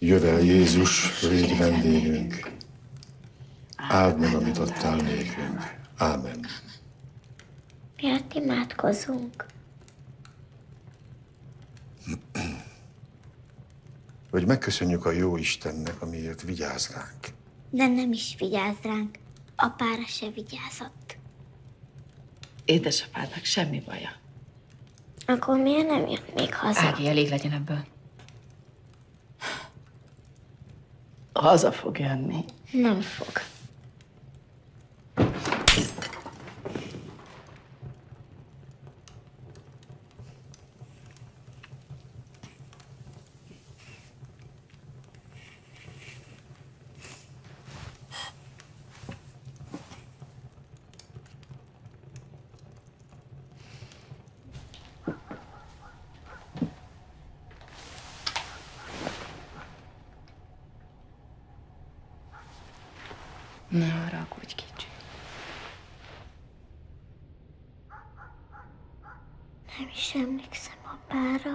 Jövel Jézus, légy vendégünk. Áld meg, amit adtál nékünk. Ámen. Miért imádkozunk? Hogy megköszönjük a jó Istennek, amiért vigyáz ránk. De nem is vigyáz ránk. Apára se vigyázott. Édesapádnak semmi baja. Akkor miért nem jött még haza? Ági, elég legyen ebből. Haza fog jönni. Nem fog. Ne haragudj, kicsi. Nem is emlékszem apára.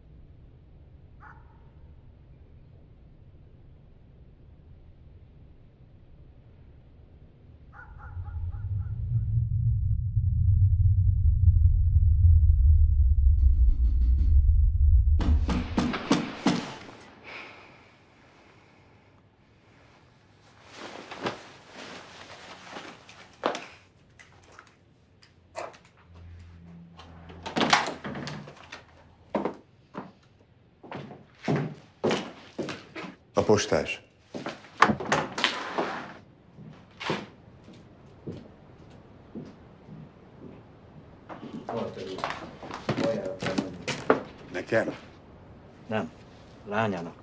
A postás. Nekem? Nem, lányának.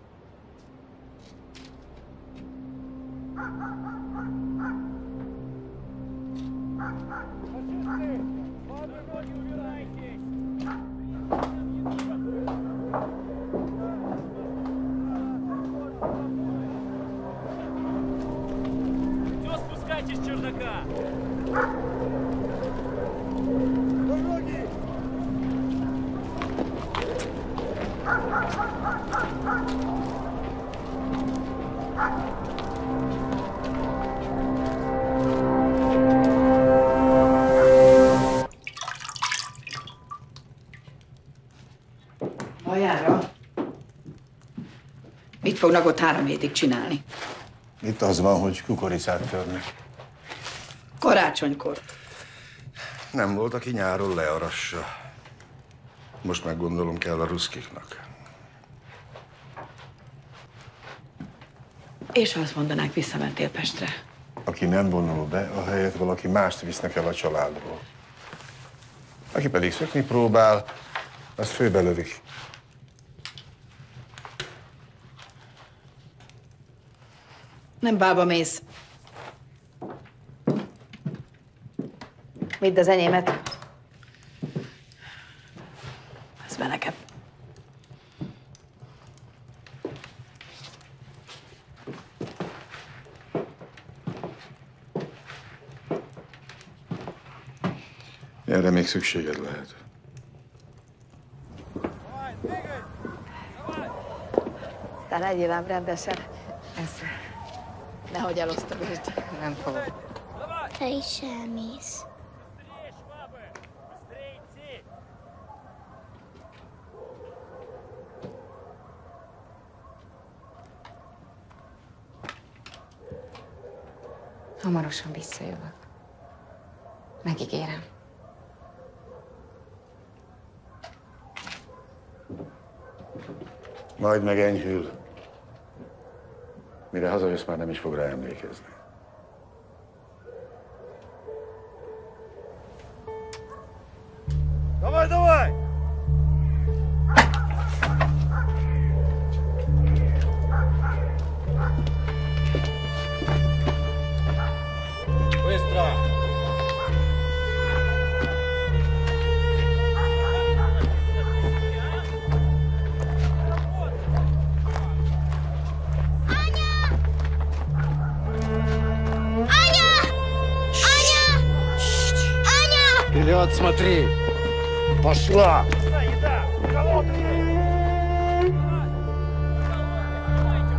Спускайтесь с чердака! Bajára? Mit fognak ott 3 hétig csinálni? Itt az van, hogy kukoricát törnek. Karácsonykor. Nem volt, aki nyáron learassa. Most meg gondolom kell a ruszkiknak. És ha azt mondanák, visszamentél Pestre. Aki nem vonul be, ahelyett valaki mást visznek el a családról. Aki pedig szökni próbál, azt főbelövik. Nem bába mész. Vidd az enyémet. Ez be neked. Erre még szükséged lehet. Te legyél ám rendesen. Nehogy elosztogasd. Nem fogok. Te is elmész. Hamarosan visszajövök. Megígérem. Majd meg enyhül. Mire hazajössz, már nem is fog rá emlékezni. Давай, давай! Быстро! Вперед смотри! Пошла!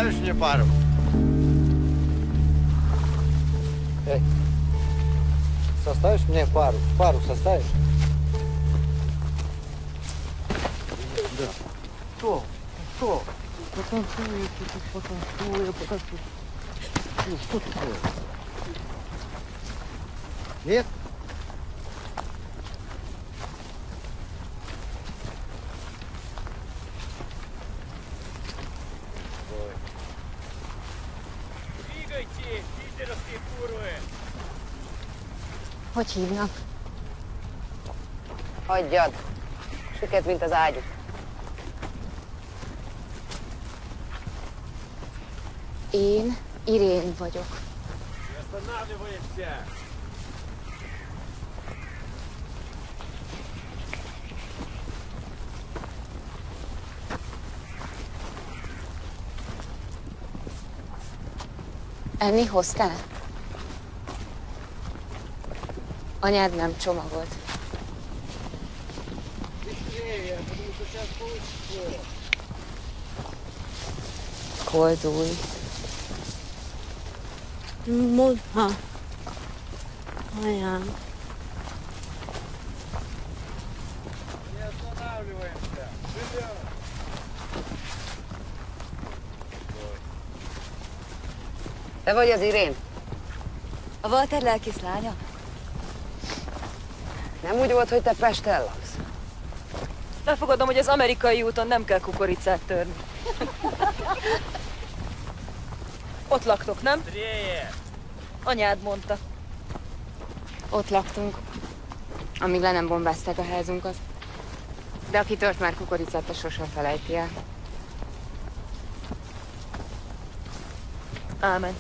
Составишь мне пару? Эй, составишь мне пару? Пару составишь? Да. Что? Что? Потанцую. Ну, что такое? Нет? Hogy hívnak? Hagyjad. Süket, mint az ágyuk. Én Irén vagyok. Enni hoztál? Anyád nem csomagolt. Koldulj. Mondha. Anyám. Te vagy az Irén? A Walter lelkész lánya? Nem úgy volt, hogy te Pesten laksz? Befogadom, hogy az amerikai úton nem kell kukoricát törni. Ott laktok, nem? Anyád mondta. Ott laktunk, amíg le nem bombázták a házunkat. De aki tört már kukoricát, az sosem felejti el. Ámen.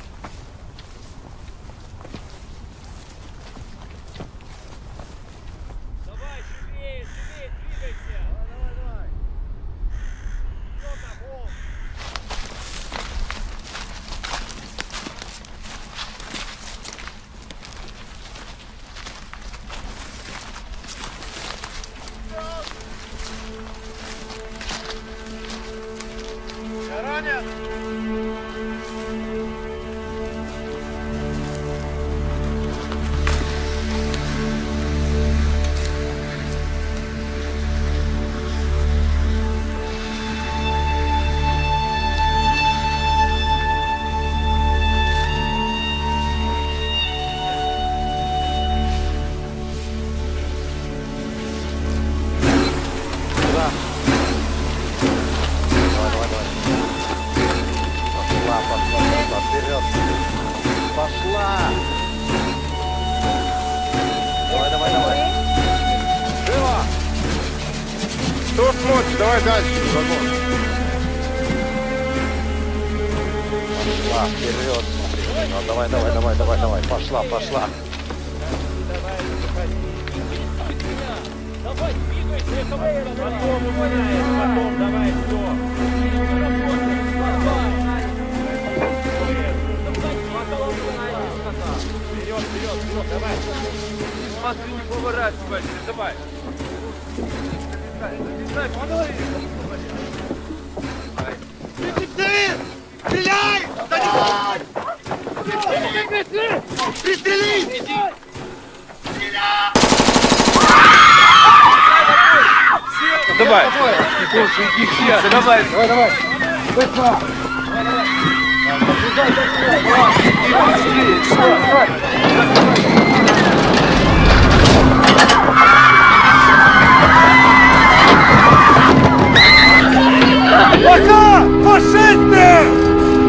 Кто смотрит? Давай дальше, вагон. Пошла, вперед, смотри. Ну, давай, пошла. Давай, двигайся, потом упадаешь, потом давай, все. Вперед, давай. Смотри, не поворачивайся, давай. Стреляй! Пристрели! Давай! Иди все! Давай! Быстро! Пока! Фашисты!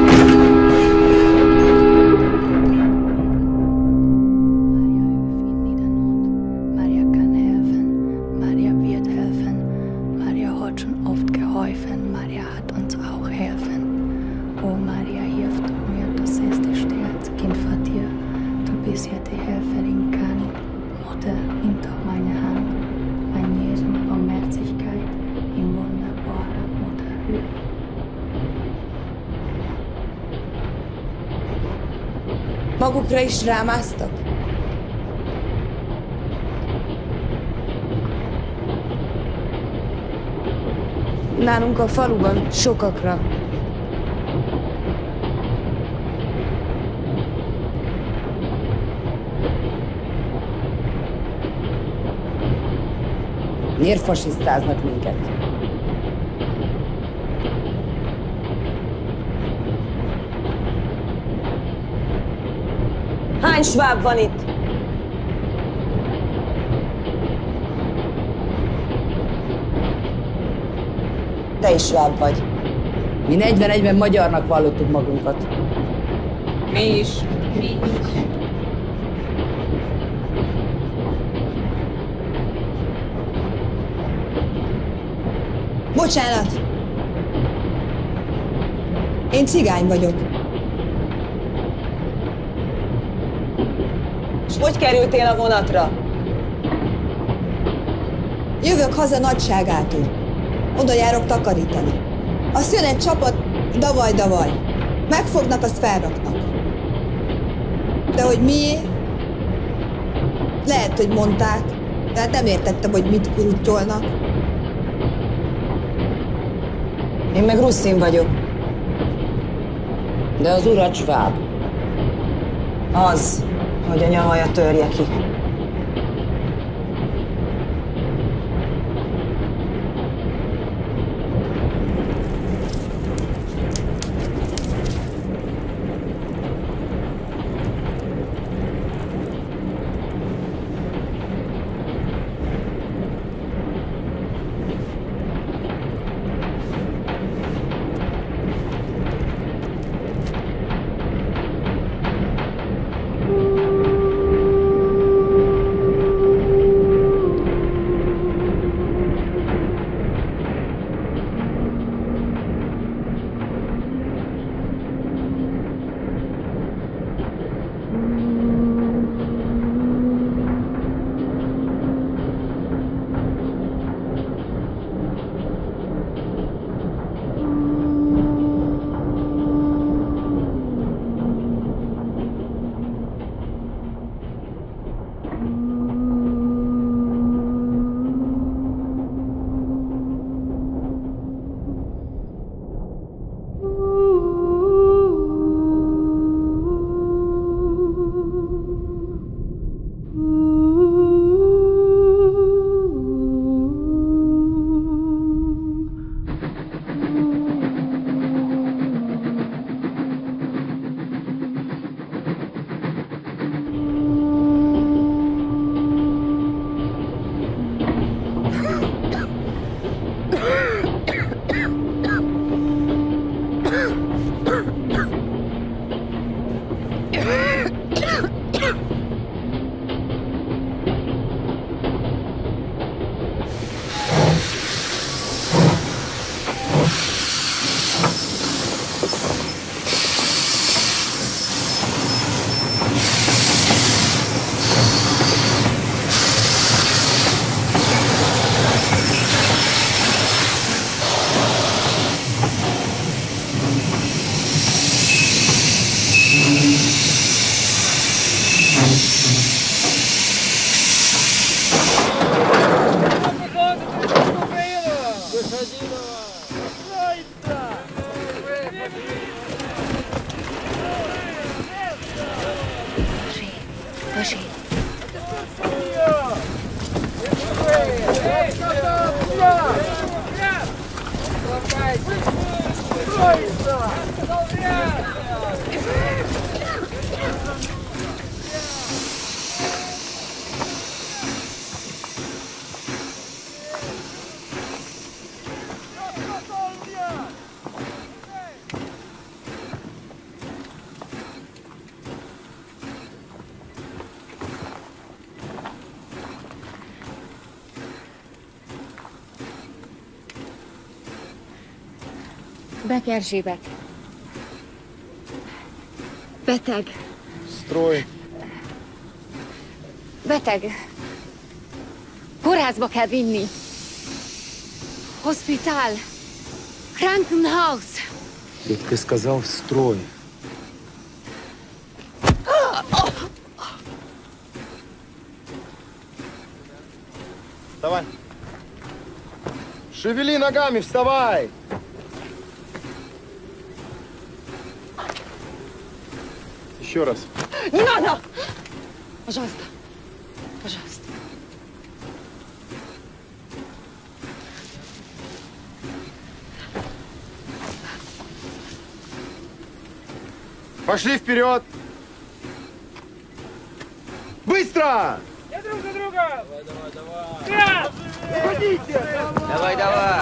Magukra is rámásztak? Nálunk a faluban sokakra. Miért fasisztáznak minket? Hány sváb van itt? Te is sváb vagy. Mi 41-ben magyarnak vallottuk magunkat. Mi is. Bocsánat! Én cigány vagyok. És hogy kerültél a vonatra? Jövök haza nagyságától. Oda járok takarítani. Azt jön egy csapat, davaj. Megfognak, azt felraknak. De hogy miért? Lehet, hogy mondták, de hát nem értettem, hogy mit kurutyolnak. Én meg ruszin vagyok. De az urat sváb. Az, hogy a nyavaja törje ki. Beck Erzsébet. Beteg. Stroy. Beteg. Kórházba kell vinni. Hospitál. Krankenhaus. Ты сказал в строй. Вставай. Шевели ногами, вставай! Еще раз. Не надо! Пожалуйста. Пожалуйста. Пошли вперед! Быстро! Я друг за друга! Давай! Уходите! Давай, давай!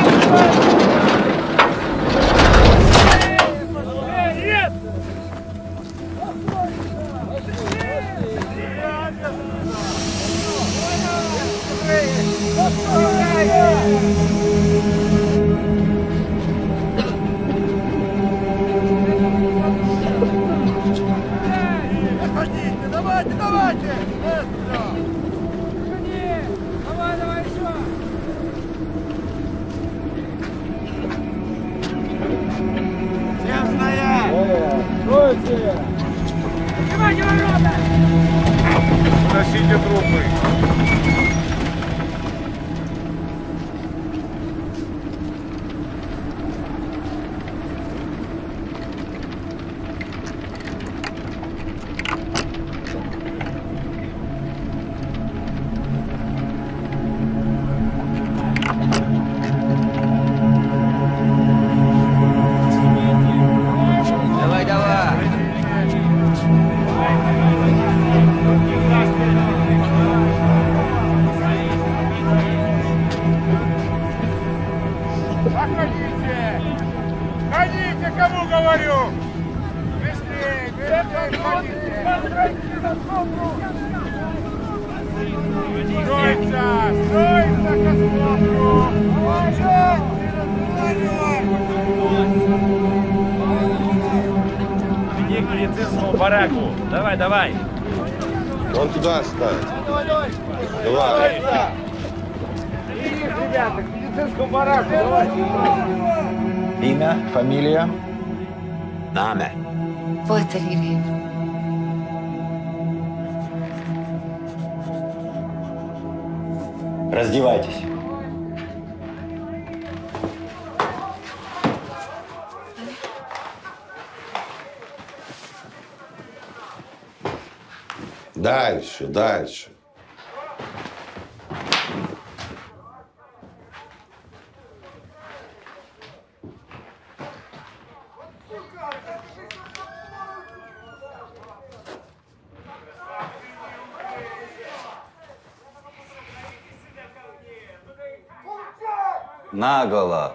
Нет! Отходите! Давайте, давайте! Быстро! Уходи! Давай, давай еще! Всем стоять! Стойте! Открывайте ворота! Тащите трупы! Давай, давай! Заходите! Ходите, кому говорю! Быстрее, быстрее, ходите! Стойся! Стойся, Космовку! Иди к медицинскому бараку! Давай, давай! Он туда ставит. Давай. Ребята, к медицинскому бараку! Имя, фамилия? Name. Walter Irén. Раздевайтесь. Дальше, дальше. Наголо.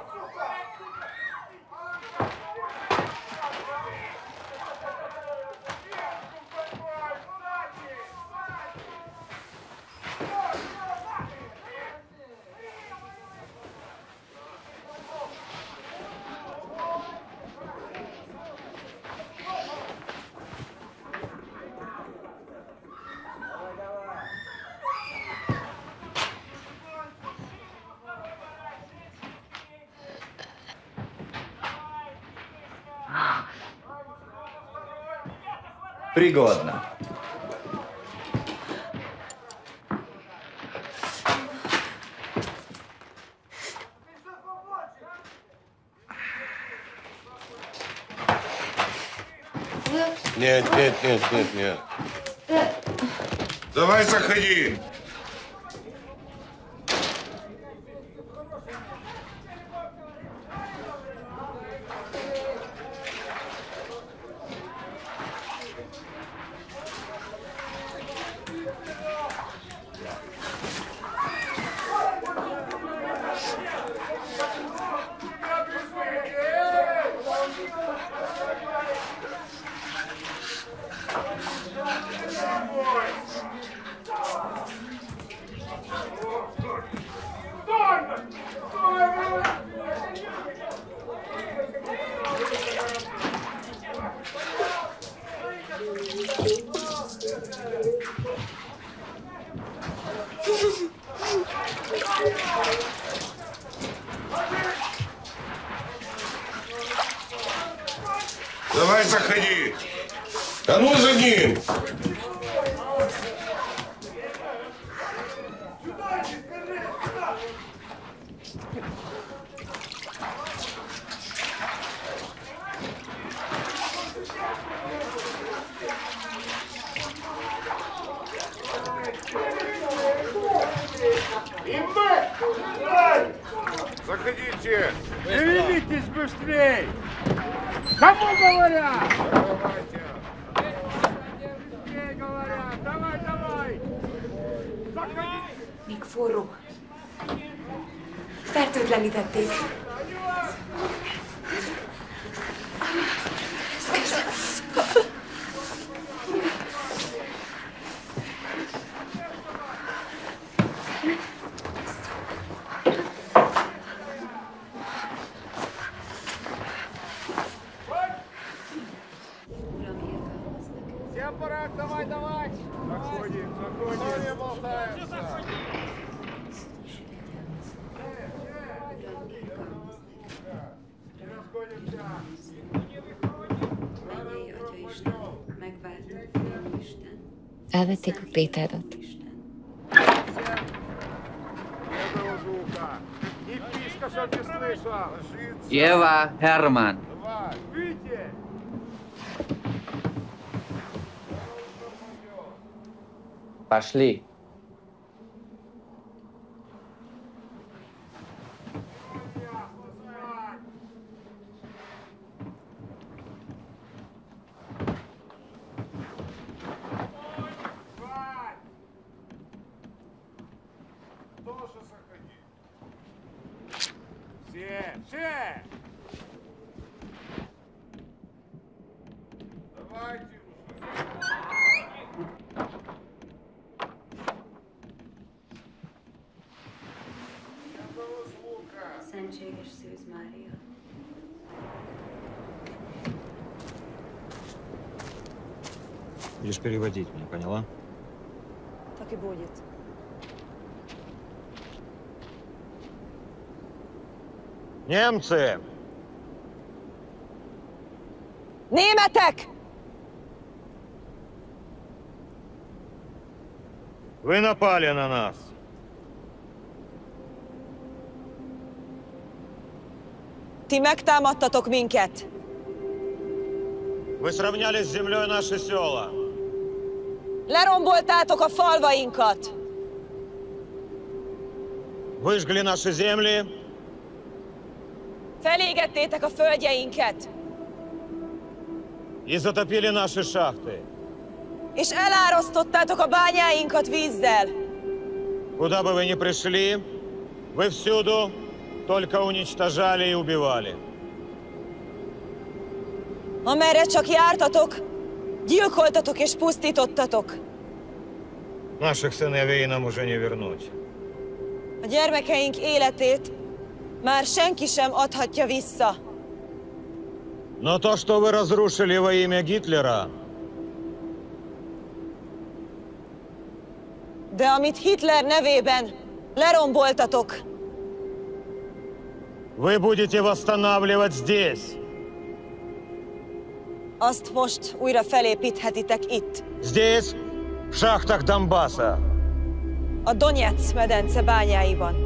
Пригодно. Нет, нет, нет, нет, нет. Давай, заходи. Давай, заходи. А ну за ним. Заходите! Шевелитесь быстрей! Кому говорят? Быстрее говорят. Давай, давай. Заходи. Még forró. Fertőtlenítették. Все аппарат, давай, давай. Заходим, заходим. Не болтаемся. Elvették a krétádat. Ева, Herman. Пошли. Все! Давайте Szentséges Szűz Mária. Будешь переводить мне, поняла? Так и будет. Немцы! Németek! Вы напали на нас. Ti megtámadtatok minket. Вы сравняли с землей наши села. Leromboltátok a falvainkat. Выжгли наши земли. Felégettétek a földjeinket. И затопили наши шахты. És elárasztottátok a bányáinkat vízzel. Куда бы вы ни пришли, вы всюду только уничтожали и убивали. Amerre csak jártatok, gyilkoltatok és pusztítottatok. Наших сыновей нам уже не вернуть. A gyermekeink életét már senki sem adhatja vissza. Но то, что вы разрушили во имя Гитлера, De amit Hitler nevében leromboltatok, вы будете восстанавливать здесь. azt most újra felépíthetitek itt, Здесь, в шахтах Донбасса. a Donetsz medence bányáiban.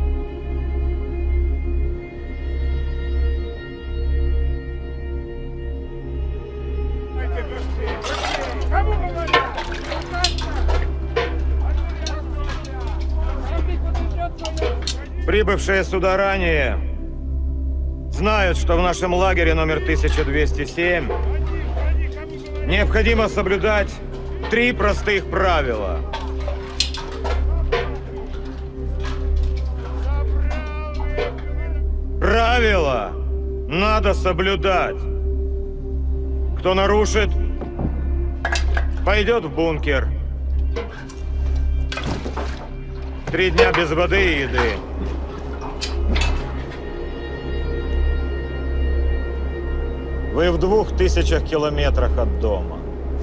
Кому говорят? Прибывшие сюда ранее знают, что в нашем лагере номер 1207 необходимо соблюдать 3 простых правила. Правила надо соблюдать. Кто нарушит, пойдет в бункер. 3 дня без воды и еды. Вы в 2000 километрах от дома.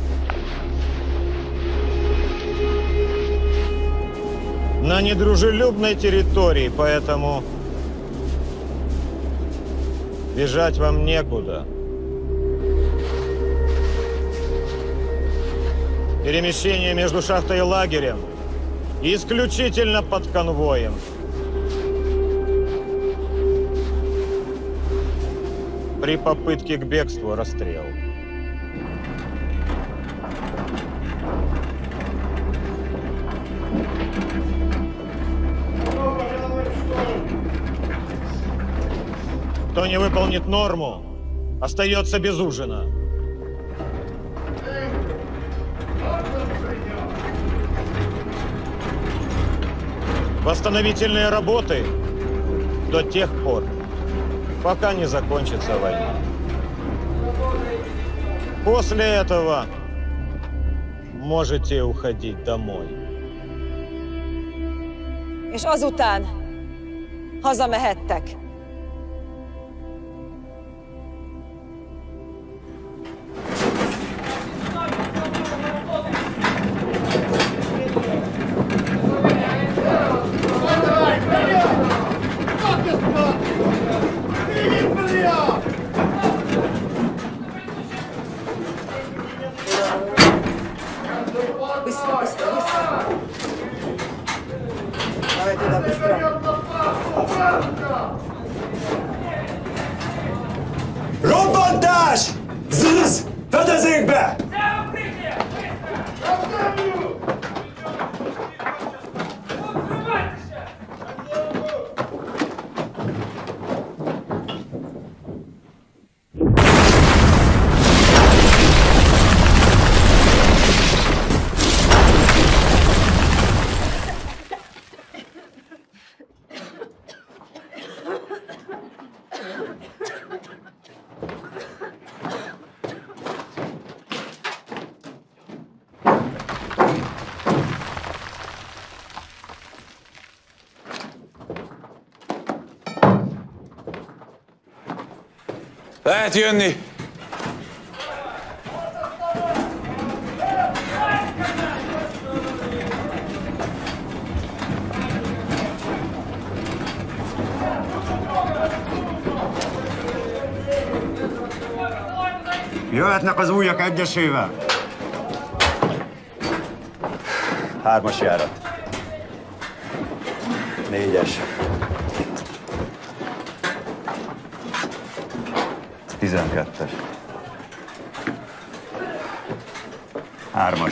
На недружелюбной территории, поэтому бежать вам некуда. Перемещение между шахтой и лагерем исключительно под конвоем. При попытке к бегству расстрел. Кто не выполнит норму, остается без ужина. Восстановительные работы до тех пор, пока не закончится война. После этого можете уходить домой. És azután hazamehettek. Robbantás! Zzz! Fedezékbe! Lehet jönni! Jöhetnek az újak egyesével. 3-as járat. 4-es. 12-es. 3-as.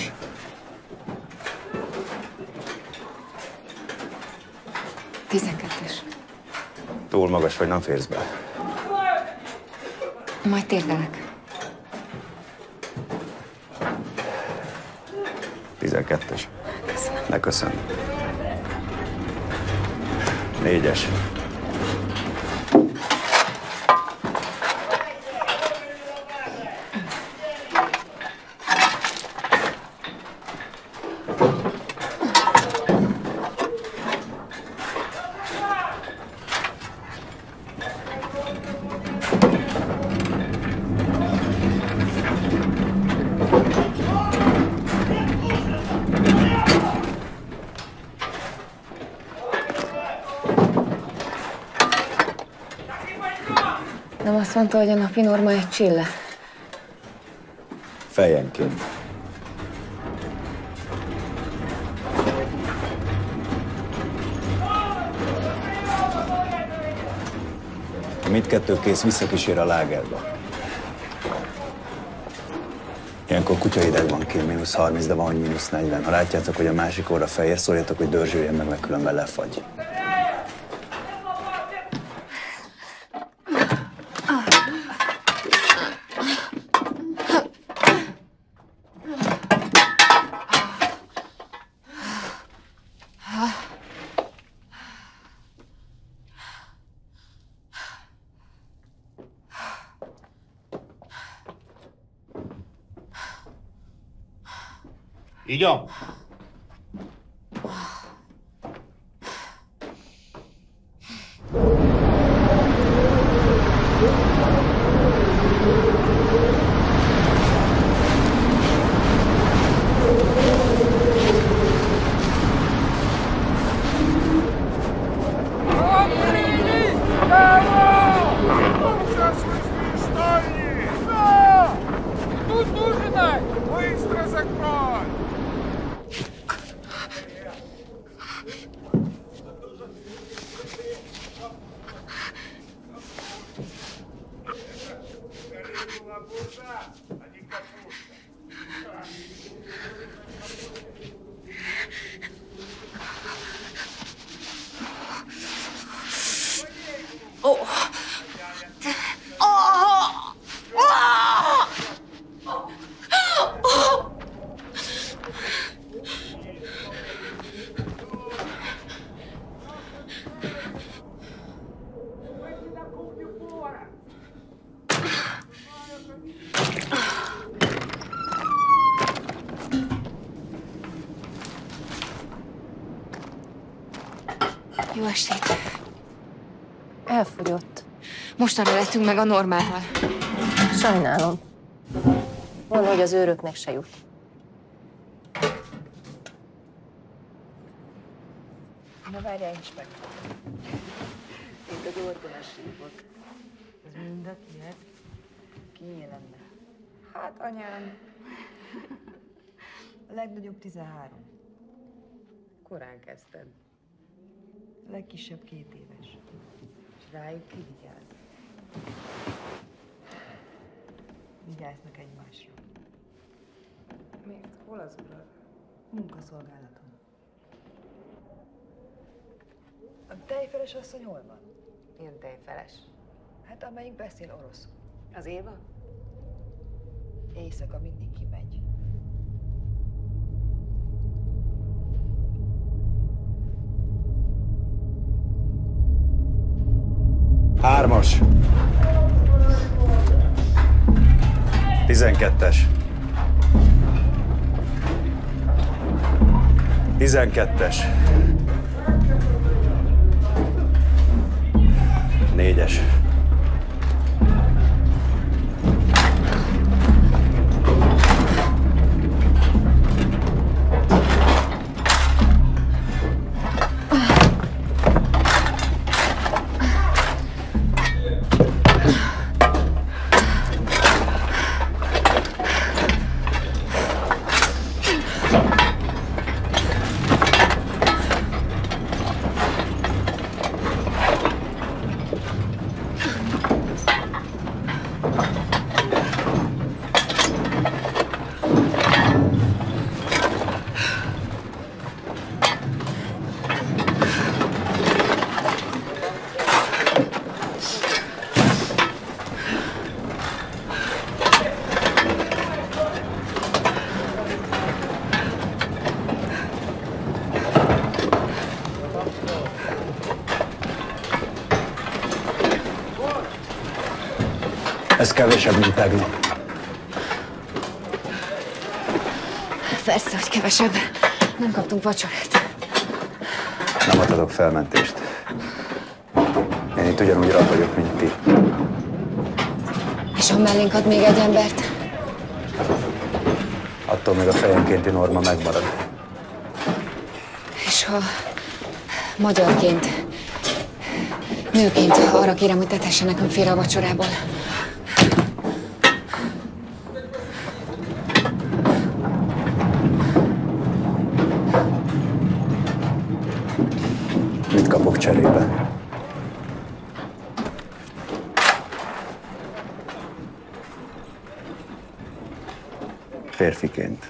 Túl magas vagy, nem férsz be. Majd térdelek. 12-es. Ne köszönöm. 4-es. Nem azt mondta, hogy a napi norma egy csille? Fejenként. Ha mindkettő kész, visszakísér a lágerba. Ilyenkor kutyahideg van kint, -30, de van, hogy -40. Ha látjátok, hogy a másik óra fehér, szóljatok, hogy dörzsöljen meg, mert különben lefagy. Идем. Jó estét. Elfogyott. Mostanra lettünk meg a normálval. Sajnálom. Mondom, hogy az őröknek se jut. Na várjál, is meg. Itt az orgonas hívok. Ez mind a kied? Kié lenne? Hát, anyám. A legnagyobb 13. Korán kezdted. A legkisebb 2 éves. És rájuk ki vigyáz. Vigyáznak egymásra. Miért? Hol az urad? Munkaszolgálaton. A tejfeles asszony hol van? Milyen tejfeles? Hát amelyik beszél oroszul. Az Éva? Éjszaka mindig kimegy. Hármas. 12-es. 12-es. 4-es. Ez kevesebb, mint tegnap. Persze, hogy kevesebb. Nem kaptunk vacsorát. Nem adhatok felmentést. Én itt ugyanúgy rab vagyok, mint ti. És ha mellénk ad még egy embert? Attól még a fejenkénti norma megmarad. És ha magyarként, nőként arra kérem, hogy tetesse nekünk félre a vacsorából. Mit kapok cserébe? Férfiként.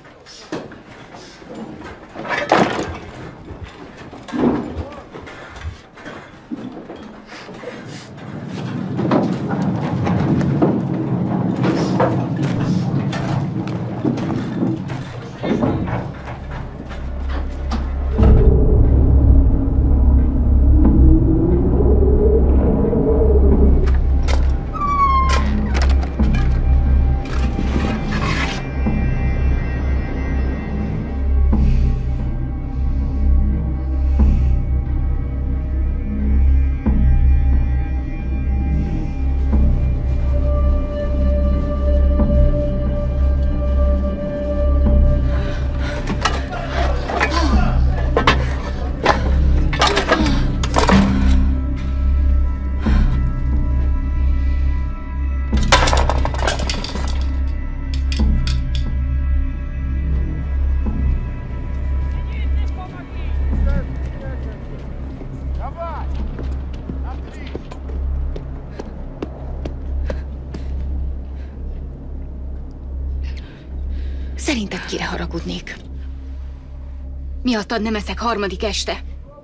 Szerinted kire haragudnék? Miattad nem eszek harmadik este.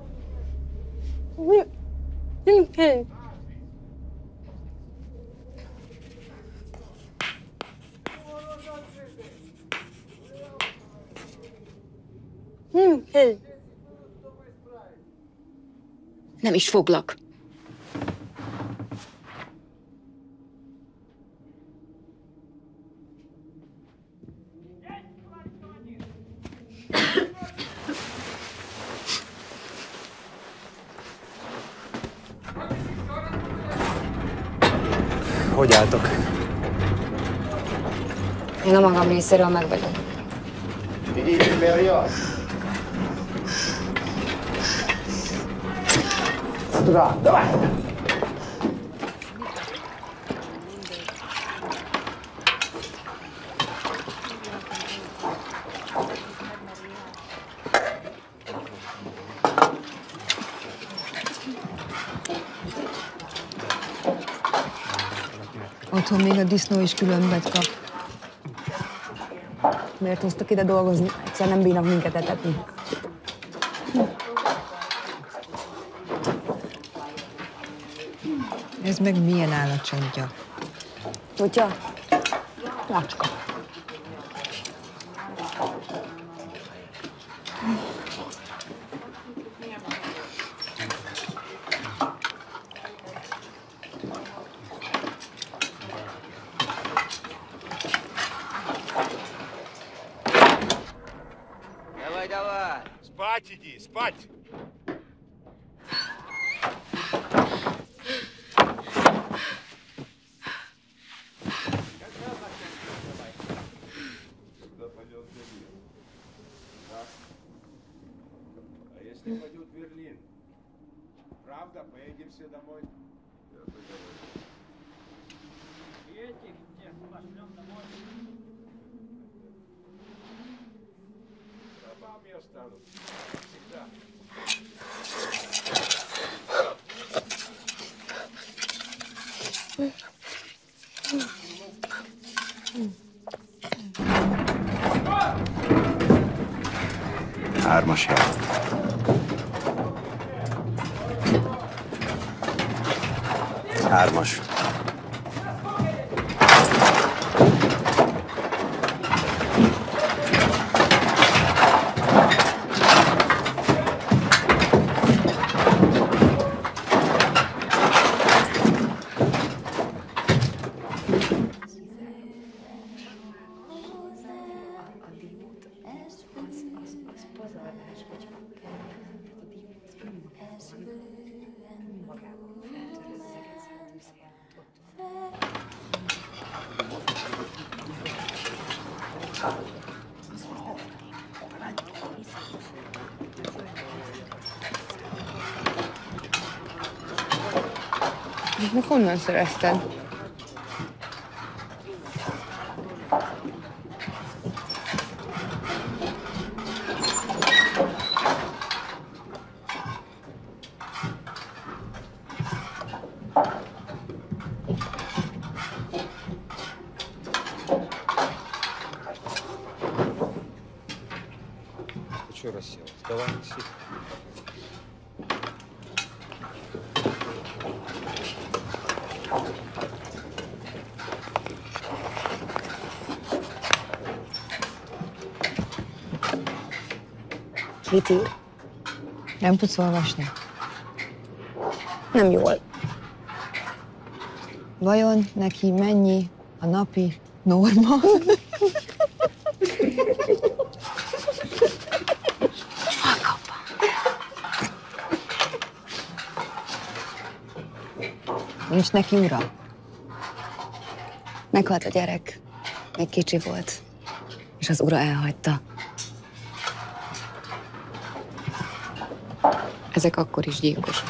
Nem is foglak. Hogy álltok? Én a magam részéről meg vagyok. Otthon még a disznó is különbet kap. Miért hoztak ide dolgozni? Egyszer nem bírnak minket etetni. Ez meg milyen állatcsontja? Kutya? Macska. Давай, давай. Спать иди, спать. А если пойдет в Берлин? Правда, поедем все домой? И этих всех пошлем домой. Рабами останутся. Всегда. Hármas jár. Hármas. Meg honnan szerezted? Ты что расселась? Давай, неси. Mit ír? Nem tudsz olvasni? Nem jól. Vajon neki mennyi a napi norma? Nincs neki ura? Meghalt a gyerek. Még kicsi volt. És az ura elhagyta. Ezek akkor is gyilkosok.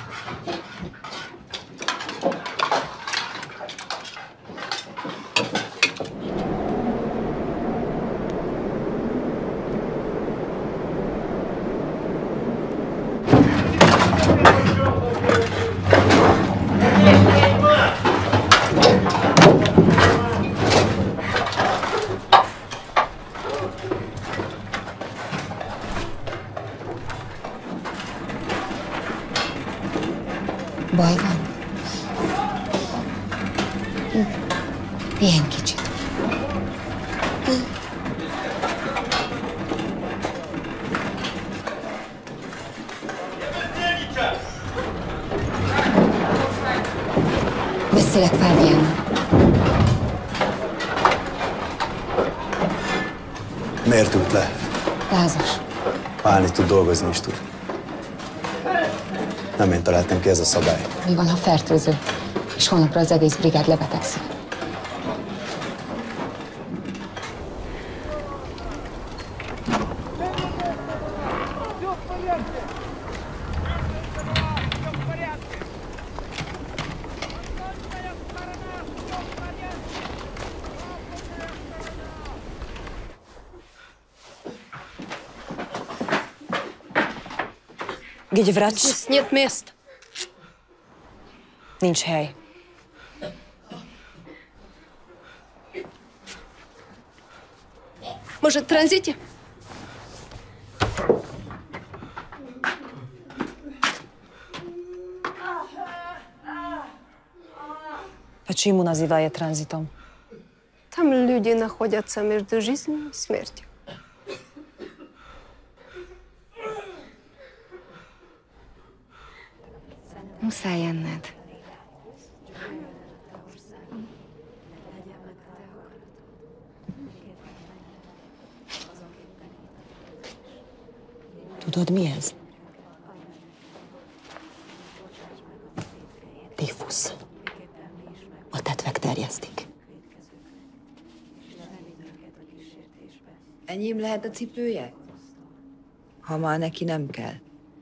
Baj van? Ilyen kicsit. Beszélek Fábiánnal. Miért ült le? Lázas. Állni tud, dolgozni is tud. Nem én találtam ki, ez a szabály. Mi van, ha fertőző? És holnapra az egész brigád lebetegszik. Где врач? Здесь нет мест. Nincs hely. Может, транзите? Почему называют транзитом? Там люди находятся между жизнью и смертью. Muszáj enned. Tudod, mi ez? Tífusz. A tetvek terjesztik. Enyém lehet a cipője? Ha már neki nem kell.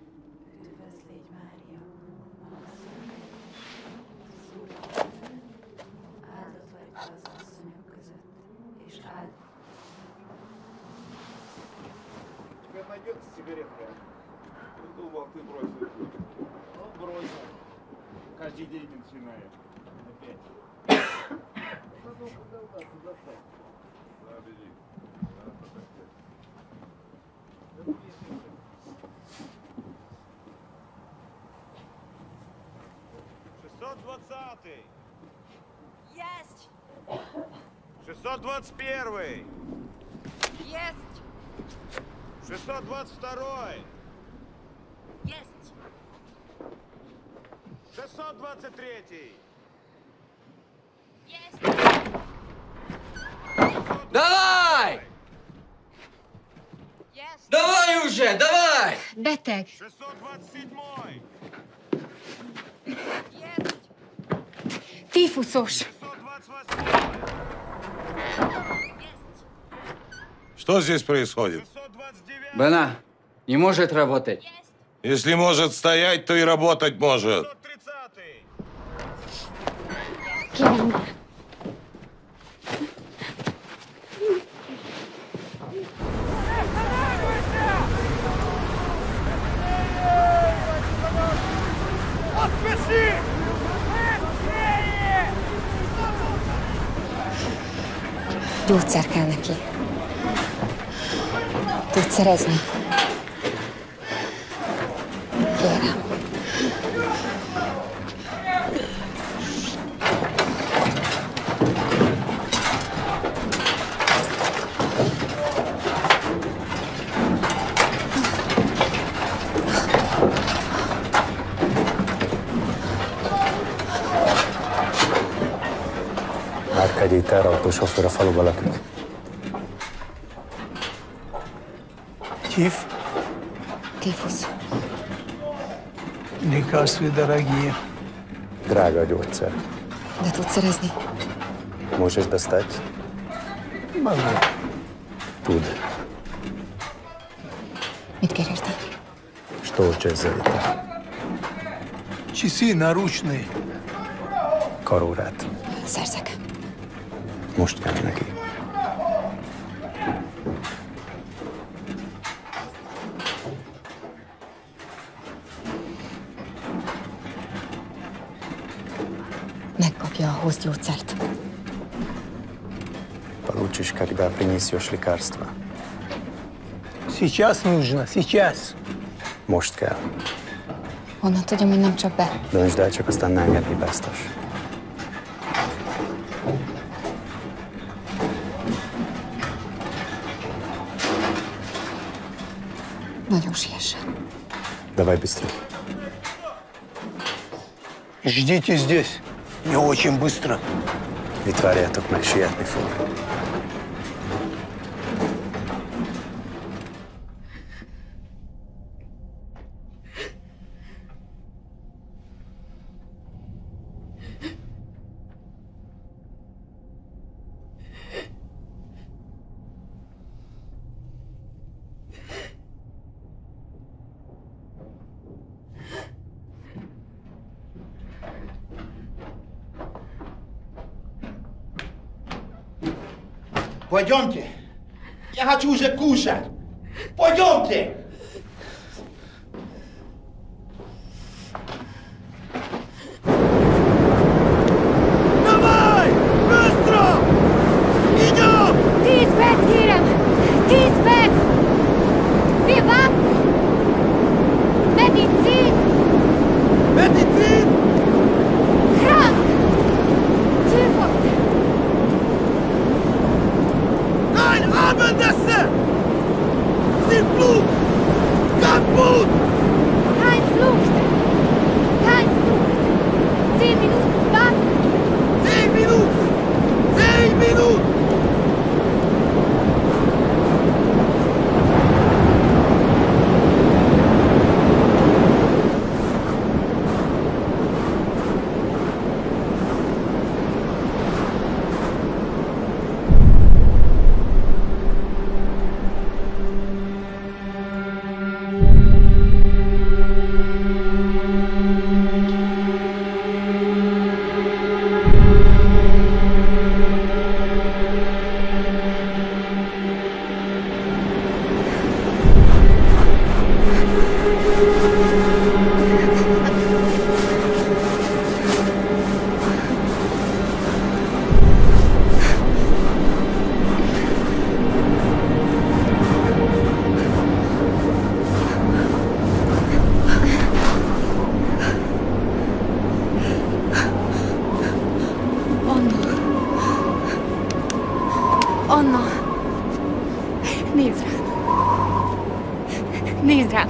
Найдется сигарета. Думал, ты бросил. Ну, бросил. Каждый день начинает. Опять. Забери. 620-й. Есть. 621-й. Есть. 622-й. Есть. 623-й. Давай! Давай уже, давай! Beteg. 627-й. Tífuszos. Что здесь происходит? Бена, не может работать. Если может стоять, то и работать может. Отпиши! Gyógyszer kell neki. Tudsz szerezni? Kérem. Árkádyi teherautósofőr a faluban lakik. Tíf? Tífusz. Лекарства дорогие. Drága a gyógyszer. De tudsz szerezni? Можешь достать? Могу. Tud. Mit kér érte? Что учишь за это? Часы наручные. Karórát. Szerzek. Most kell neki. Megkapja a hozgyógyszert. Получишь, когда принесешь лекарство. Сейчас нужно, сейчас. Most kell. Honnan tudjam, hogy nem csap be? Döntsd el, csak aztán ne engedni biztos. Nagyon siessen. Давай быстрее. Ждите здесь. Не очень быстро. Itt várjátok meg, sietni fog. Пойдемте. Я хочу уже кушать. Пойдемте. Давай! Быстро! Идем! 10 perc, kérem! 10 perc! Viva! Medicin! Medicin! Krank! Tyfus! Kein Abendessen! Sie Flug! Kaputt! Kein Flucht! Kein Flucht! 10 Minuten warten! 10 Minuten! 10 Minuten! Anna! Nézd rám! Nézd rám!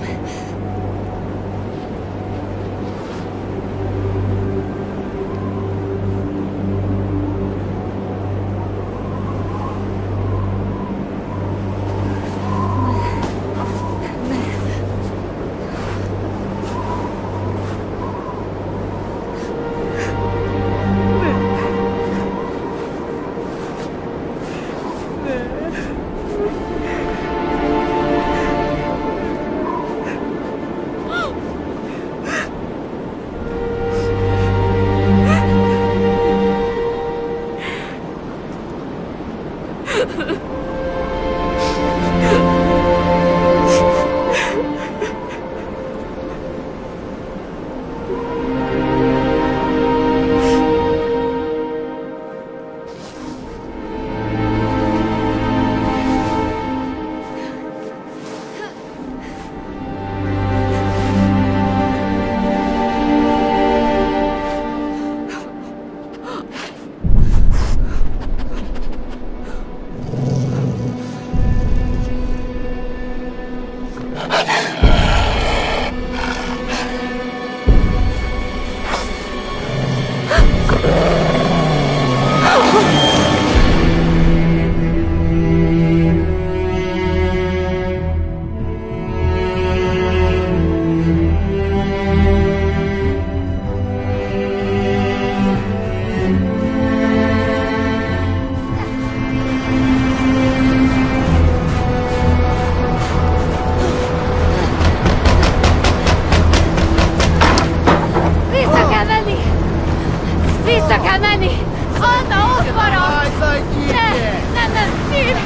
Vissza kell menni! Anna, ott marad! Nem, kérem!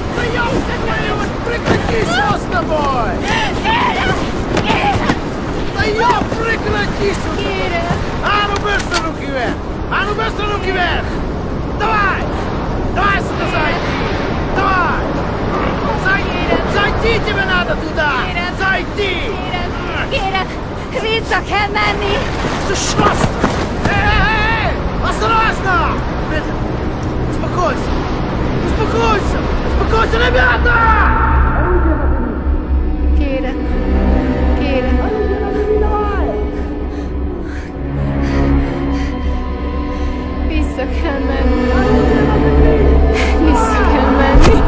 Прекрати, с тобой! Да я прекрати! А ну быстро руки вверх! А ну быстро руки вверх! Давай! Давай сюда зайди! Давай! Зайди, тебе надо туда! Зайди! Kérem, vissza kell menni! Эй! Осторожно! Успокойся! Успокойся! Успокойся, ребята! Kérem, kérem. Vissza kell menni. Vissza kell menni.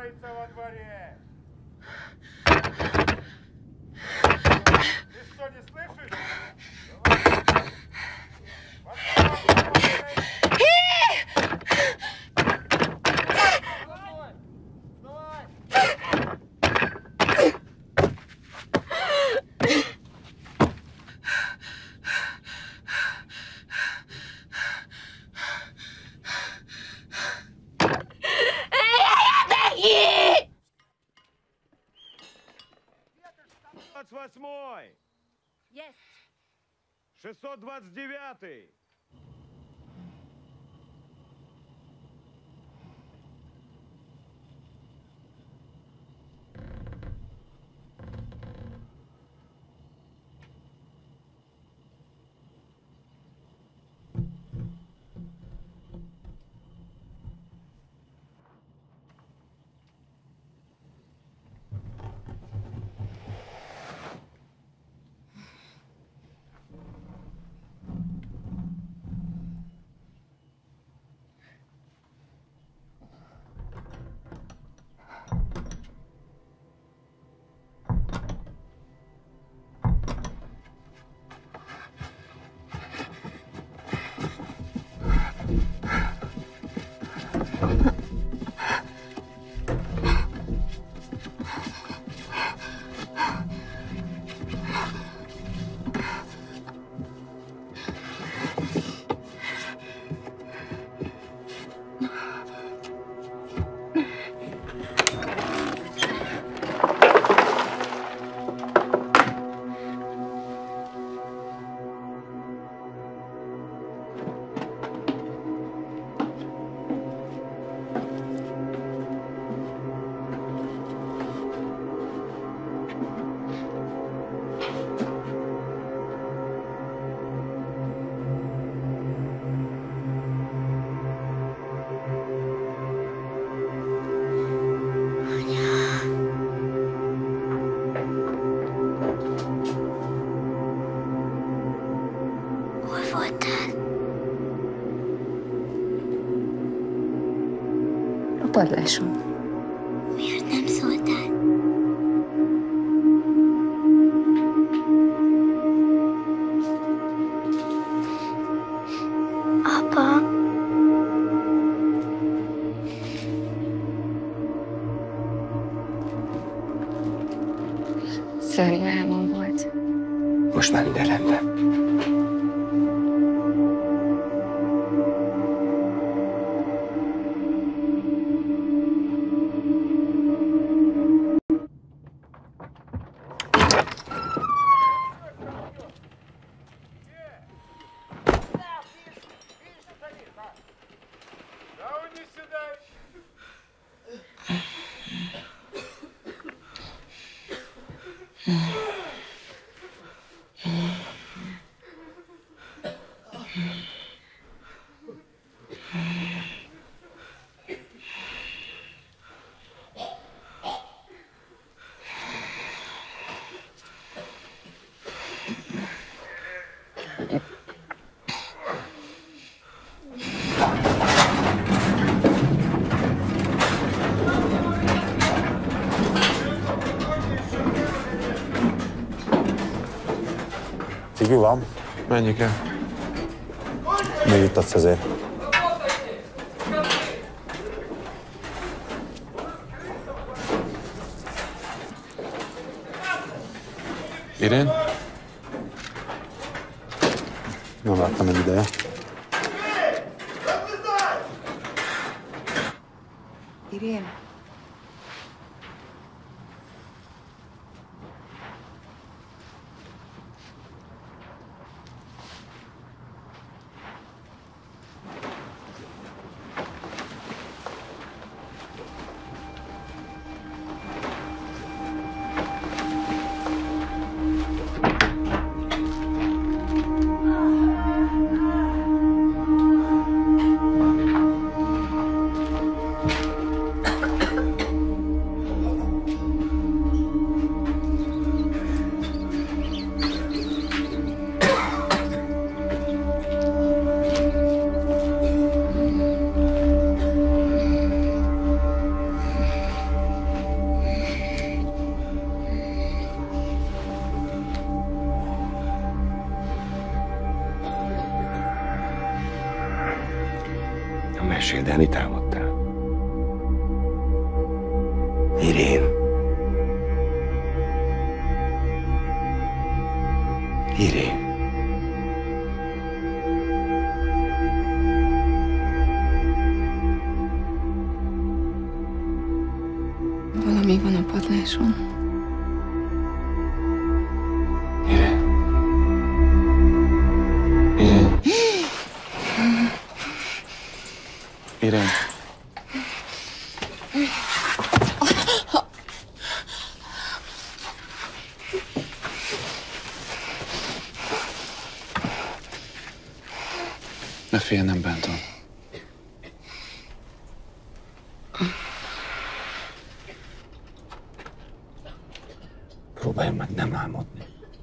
делается во дворе? Ты что, не слышишь? Есть. 629. A padláson. Miért nem szóltál? Apa. Szörnyű álmom volt. Most már minden rendben. Cigű van? Mennyi kell? Még itt adsz ezért. Irén? Nem láttam egy ideje. Irén? Mesédelni támadtál. Irén. Irén. Valami van a padláson. Irén. Irén. Irén. Ne félj, nem bántom. Próbálj meg nem álmodni.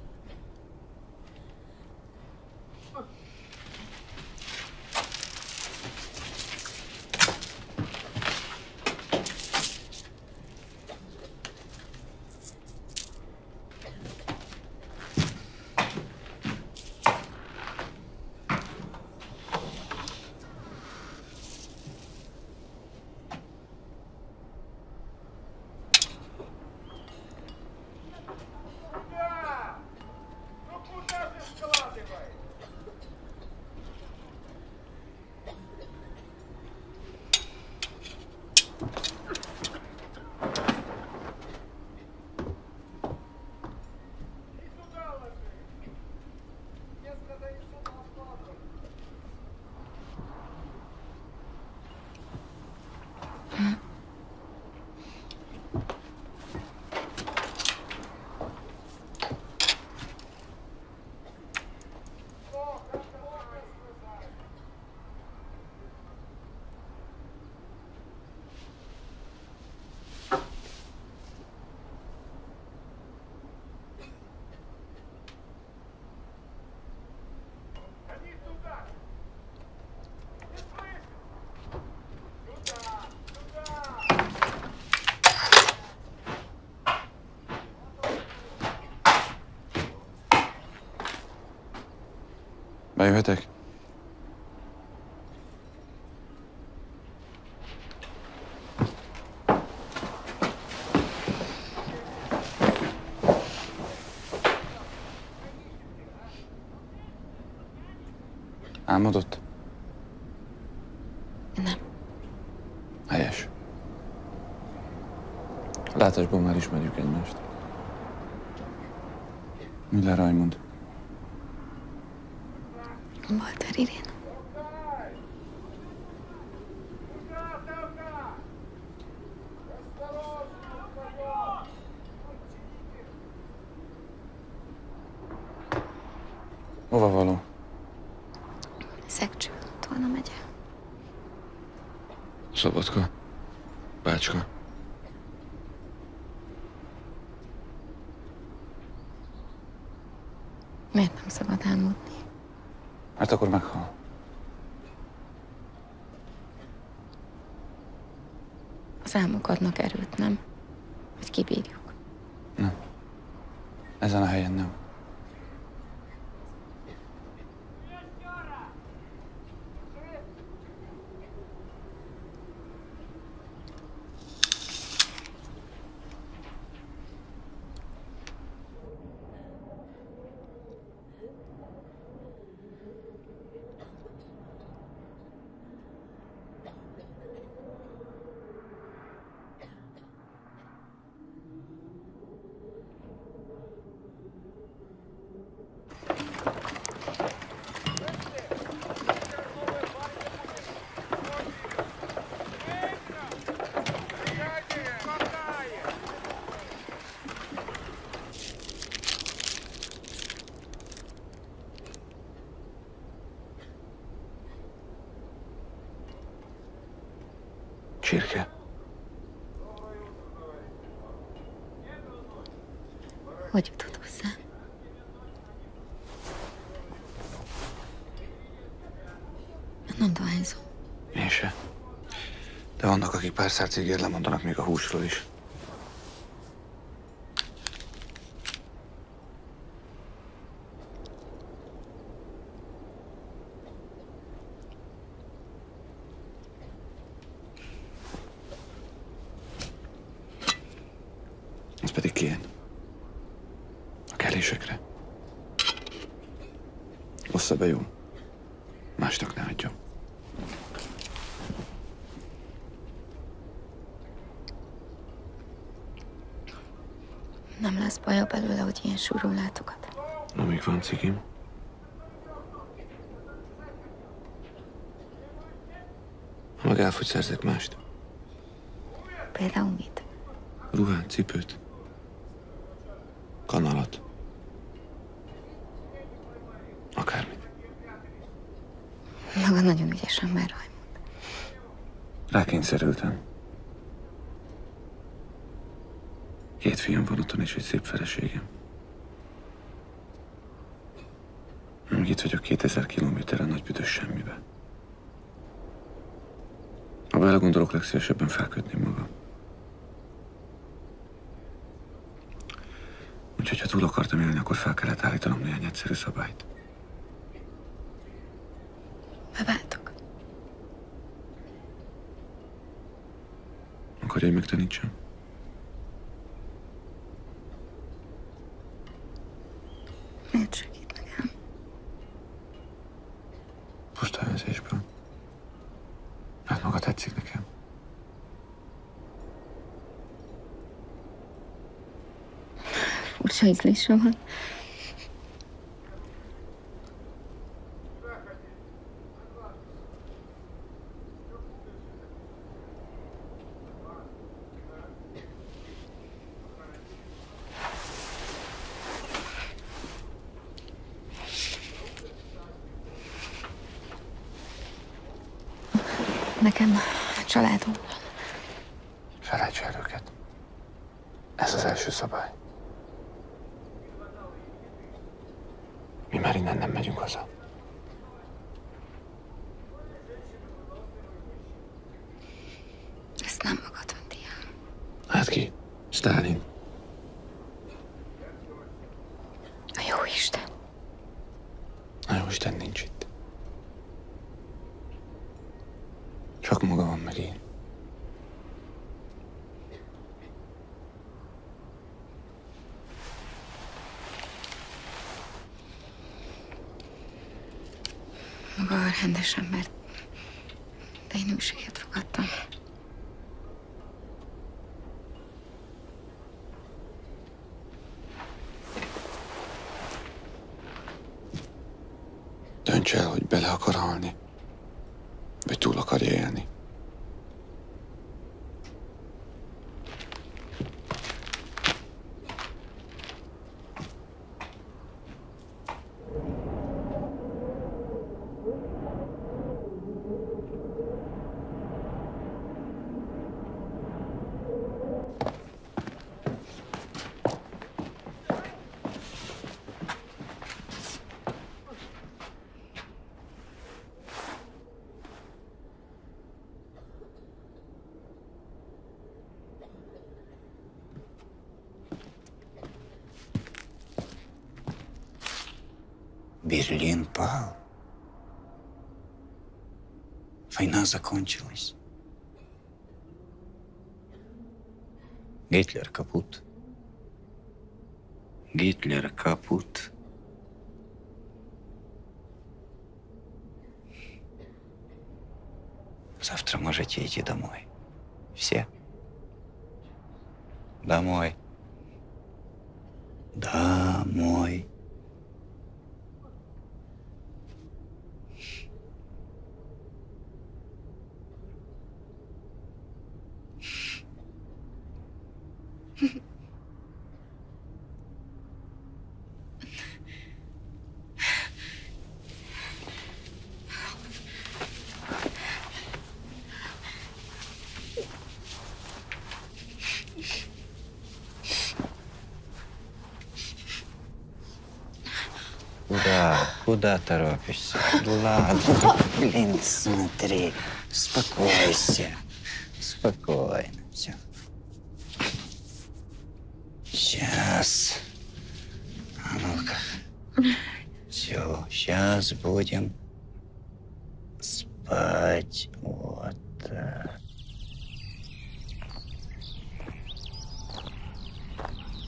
Bejöhetek? Álmodott? Nem. Helyes. Látásból már ismerjük egymást. Müller Rajmund. Walter Irén. Hova való? Szegcső, Tolna megye. Szabadka. Bácska. Miért nem szabad álmodni? Mert akkor meghal. Az álmok adnak erőt, nem? Hogy kibírjuk. Nem. Ezen a helyen nem. Csirke. Hogy jutott hozzá? Nem dohányzom. Én se. De vannak, akik pár szár cigért lemondanak még a húsról is. pedig én. A kelésekre. Ossza be, jó? Másnak ne adjon. Nem lesz baja belőle, hogy ilyen sűrűn látogat. Amíg van cikim. Ha meg elfogy, szerzek mást. Például mit? Ruhát, cipőt. Kanalat. Akármit. Maga nagyon ügyes ember, Raimond. Rákényszerültem. 2 fiam van otthon és egy szép feleségem. Még itt vagyok 2000 kilométerre nagy büdös semmibe. Ha belegondolok, legszívesebben felkötném magam. Úgyhogy ha túl akartam élni, akkor fel kellett állítanom néhány egyszerű szabályt. Beváltok. Akarja, hogy megtanítsam? Miért segít nekem? Pusztálkozásban. Hát maga tetszik nekem. Furcsa ízlése van. Nekem családom van. Felejts el őket. Ez az első szabály. Mi már innen nem megyünk haza. Ezt nem magad önti el. Hát ki? Sztálin. A jó Isten. A jó Isten nincs itt. Csak maga van, meg én. Maga a rendes ember, de én őséget fogadtam. Dönts el, hogy bele akar halni, vagy túl akarja élni. Берлин пал. Война закончилась. Гитлер капут. Гитлер капут. Завтра можете идти домой. Все. Домой. Домой. Куда торопишься? Ладно, блин, смотри. Успокойся. Спокойно. Все. Сейчас. А ну-ка. Все, сейчас будем спать. Вот так.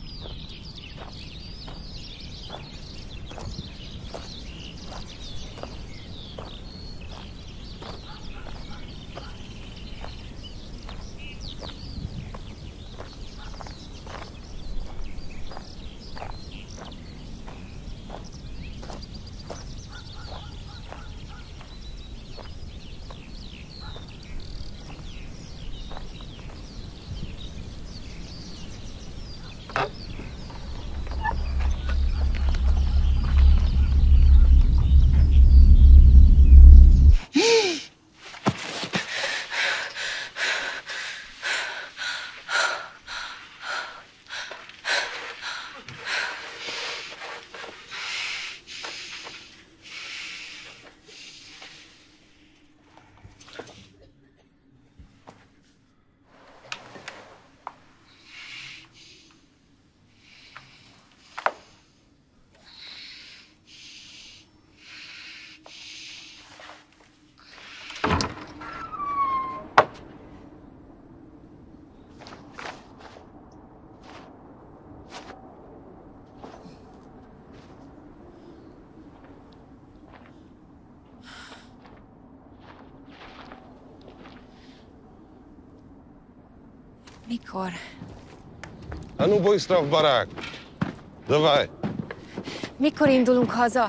Mikor? А ну быстро в барак. Давай. Mikor indulunk haza?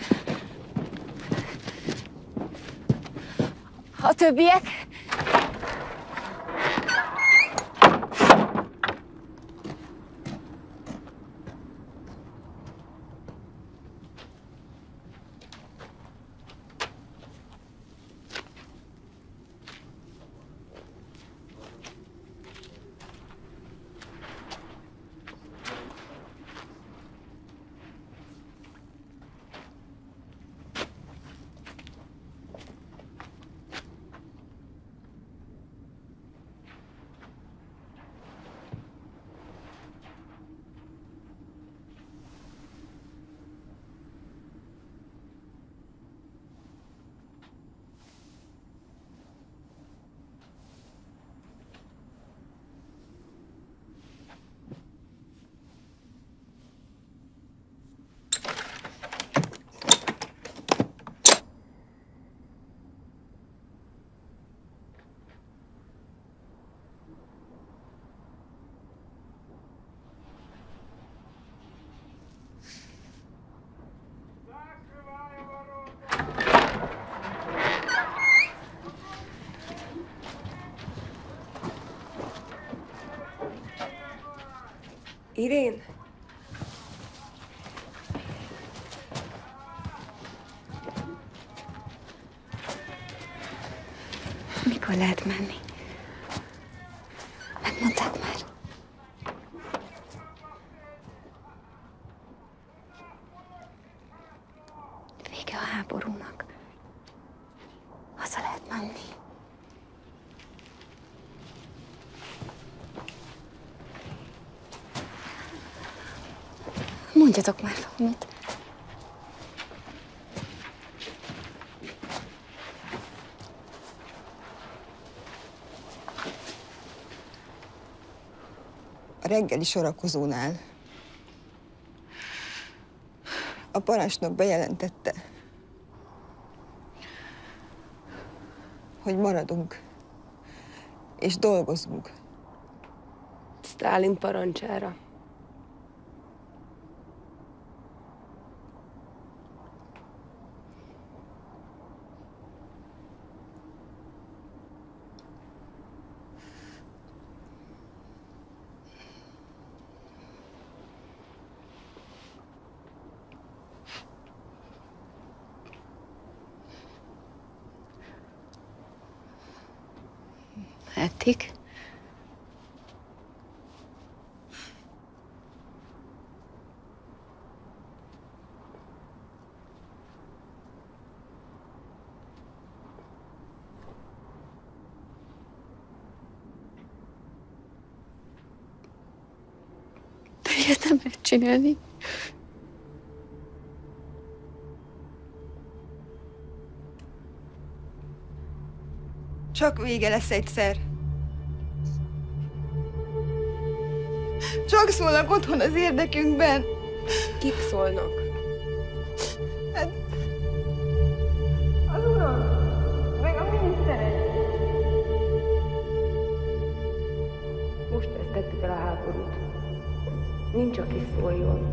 A többiek? Irén? Mikor lehet menni? Megmondták már. Vége a háborúnak. Haza lehet menni. Mondjatok már valamit. A reggeli sorakozónál a parancsnok bejelentette, hogy maradunk és dolgozunk. Sztálin parancsára. Eddig? De ilyet nem lehet csinálni. Csak vége lesz egyszer. Csak szólnak otthon az érdekünkben. Kik szólnak? Hát... az uram, meg a miniszterek. Most vesztettük el a háborút. Nincs, aki szóljon.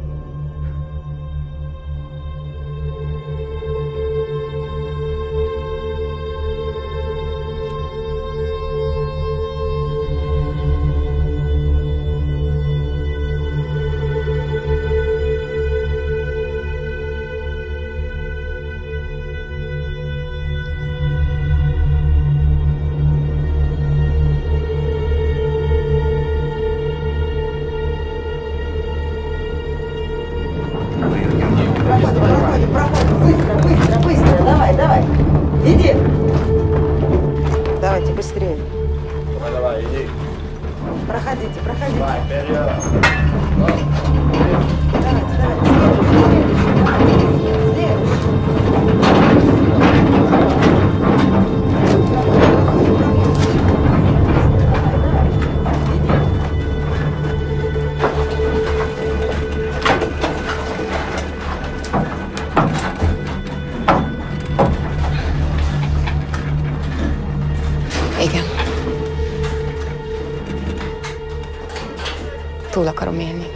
élni.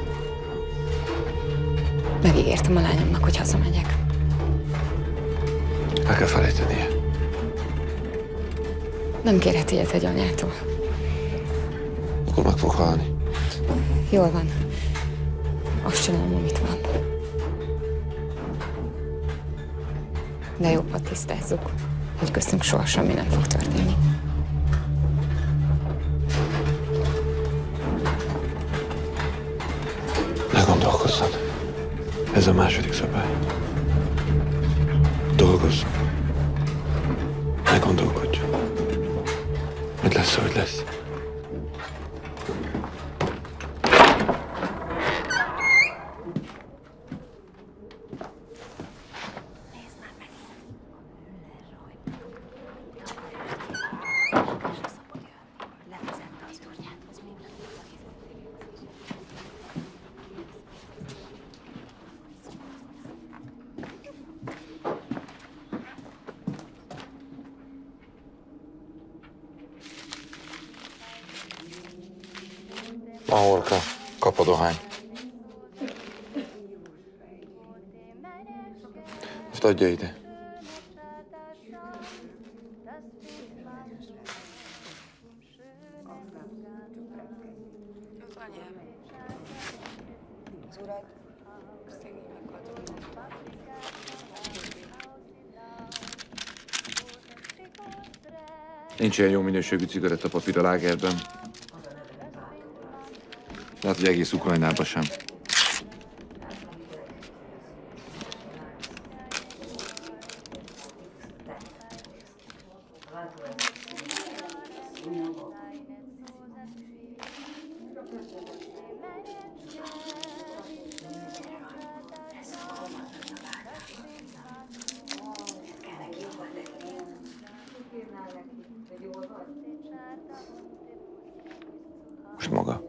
Megígértem a lányomnak, hogy hazamegyek. El kell felejtenie. Nem kérhet ilyet egy anyától. Akkor meg fog halni. Jól van. Azt csinálom, amit van. De jobb, ha tisztázzuk, hogy köztünk soha semmi nem fog történni. Ne gondolkozzon. Ez a második szabály. Dolgozz. Ne gondolkodj. Mit lesz, hogy lesz. Ahorka, kap a dohány. Most adja ide. Nincs ilyen jó minőségű cigarettapapír a lágerben. Lehet, hogy egész Ukrajnában sem. Most maga.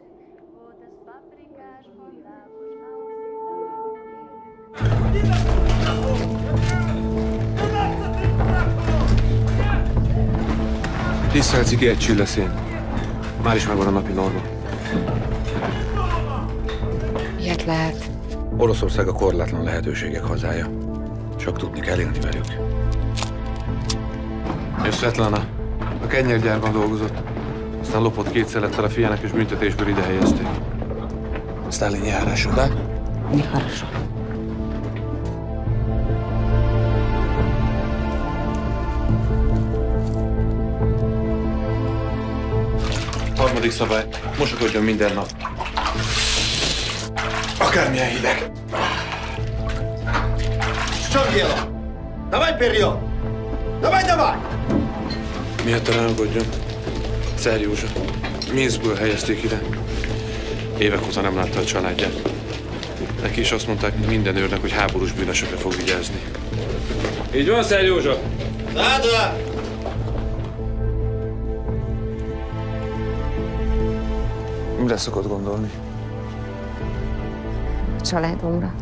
Tisztelt cigi egy csilleszén. Már is megvan a napi norma. Ilyet lehet. Oroszország a korlátlan lehetőségek hazája. Csak tudni kell élni velük. És Svetlana a kenyérgyárban dolgozott. Aztán lopott 2 szelettel a fiának, és büntetésből ide helyezték. Sztálin járásod, de? Nehorosó. Harmadik szabály. Mosakodjon minden nap. Akármilyen hideg. Что дело? Давай вперед! Давай! Miért ránkodjon? Szer Józsa. Minskből helyezték ide. Évek óta nem látta a családját. Neki is azt mondták, mint minden őrnek, hogy háborús bűnösökre fog vigyázni. Így van, Szer Józsa? Да! Mire szokott gondolni? A családomra.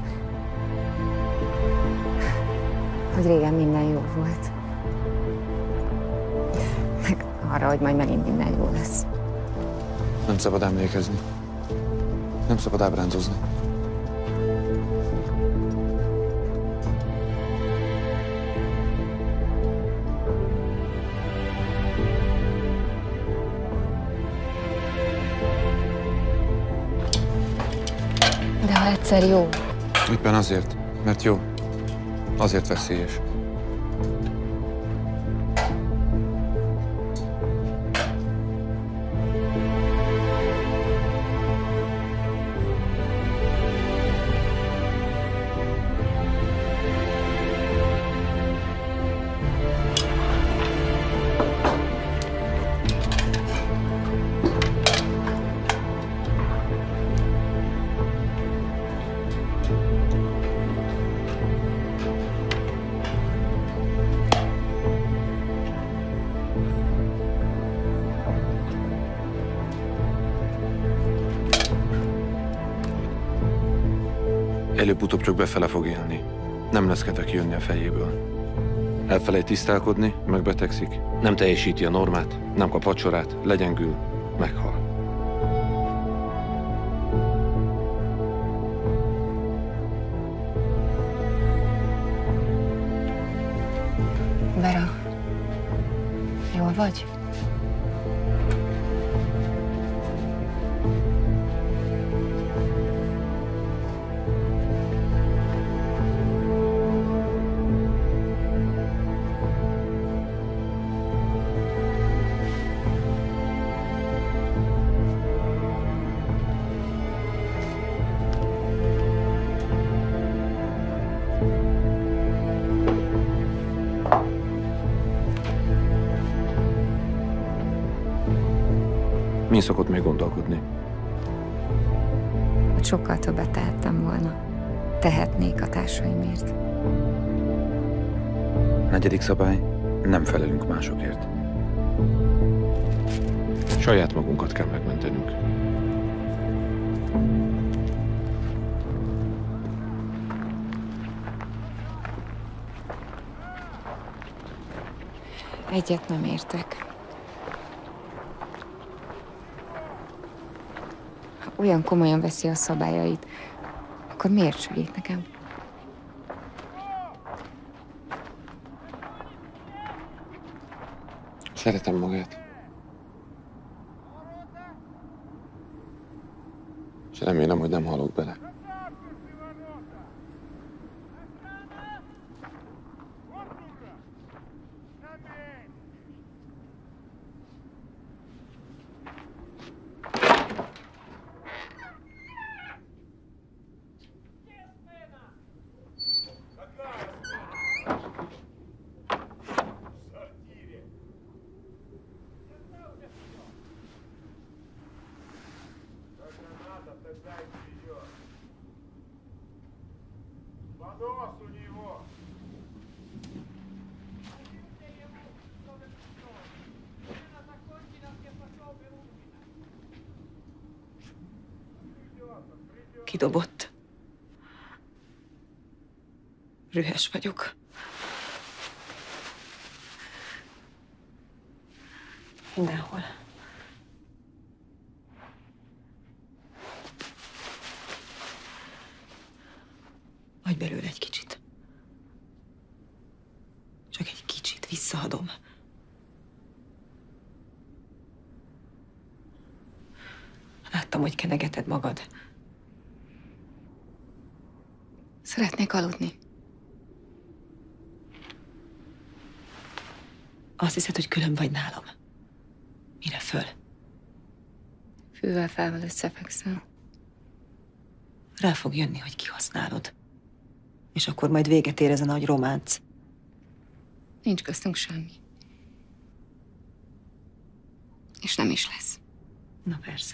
Hogy régen minden jó volt. Meg arra, hogy majd megint minden jó lesz. Nem szabad emlékezni. Nem szabad ábrándozni. De ha egyszer jó. Éppen azért, mert jó. Azért veszélyes. Előbb-utóbb csak befele fog élni. Nem lesz kedve kijönni a fejéből. Elfelejt tisztálkodni, megbetegszik. Nem teljesíti a normát, nem kap vacsorát, legyengül, meghal. vagy? Mi szokott még gondolkodni? Hogy sokkal többet tehettem volna. Tehetnék a társaimért. 4. szabály, nem felelünk másokért. Saját magunkat kell megmentenünk. Egyet nem értek. Ha olyan komolyan veszi a szabályait, akkor miért segít nekem? Szeretem magát. És remélem, hogy nem halok bele. Kidobott. Rühes vagyok. Mindenhol. Adj belőle egy kicsit. Csak egy kicsit visszaadom. Láttam, hogy kenegeted magad. Szeretnék aludni. Azt hiszed, hogy külön vagy nálam. Mire föl? Fűvel felvel összefekszel. Rá fog jönni, hogy kihasználod. És akkor majd véget ér ez a nagy románc. Nincs köztünk semmi. És nem is lesz. Na persze.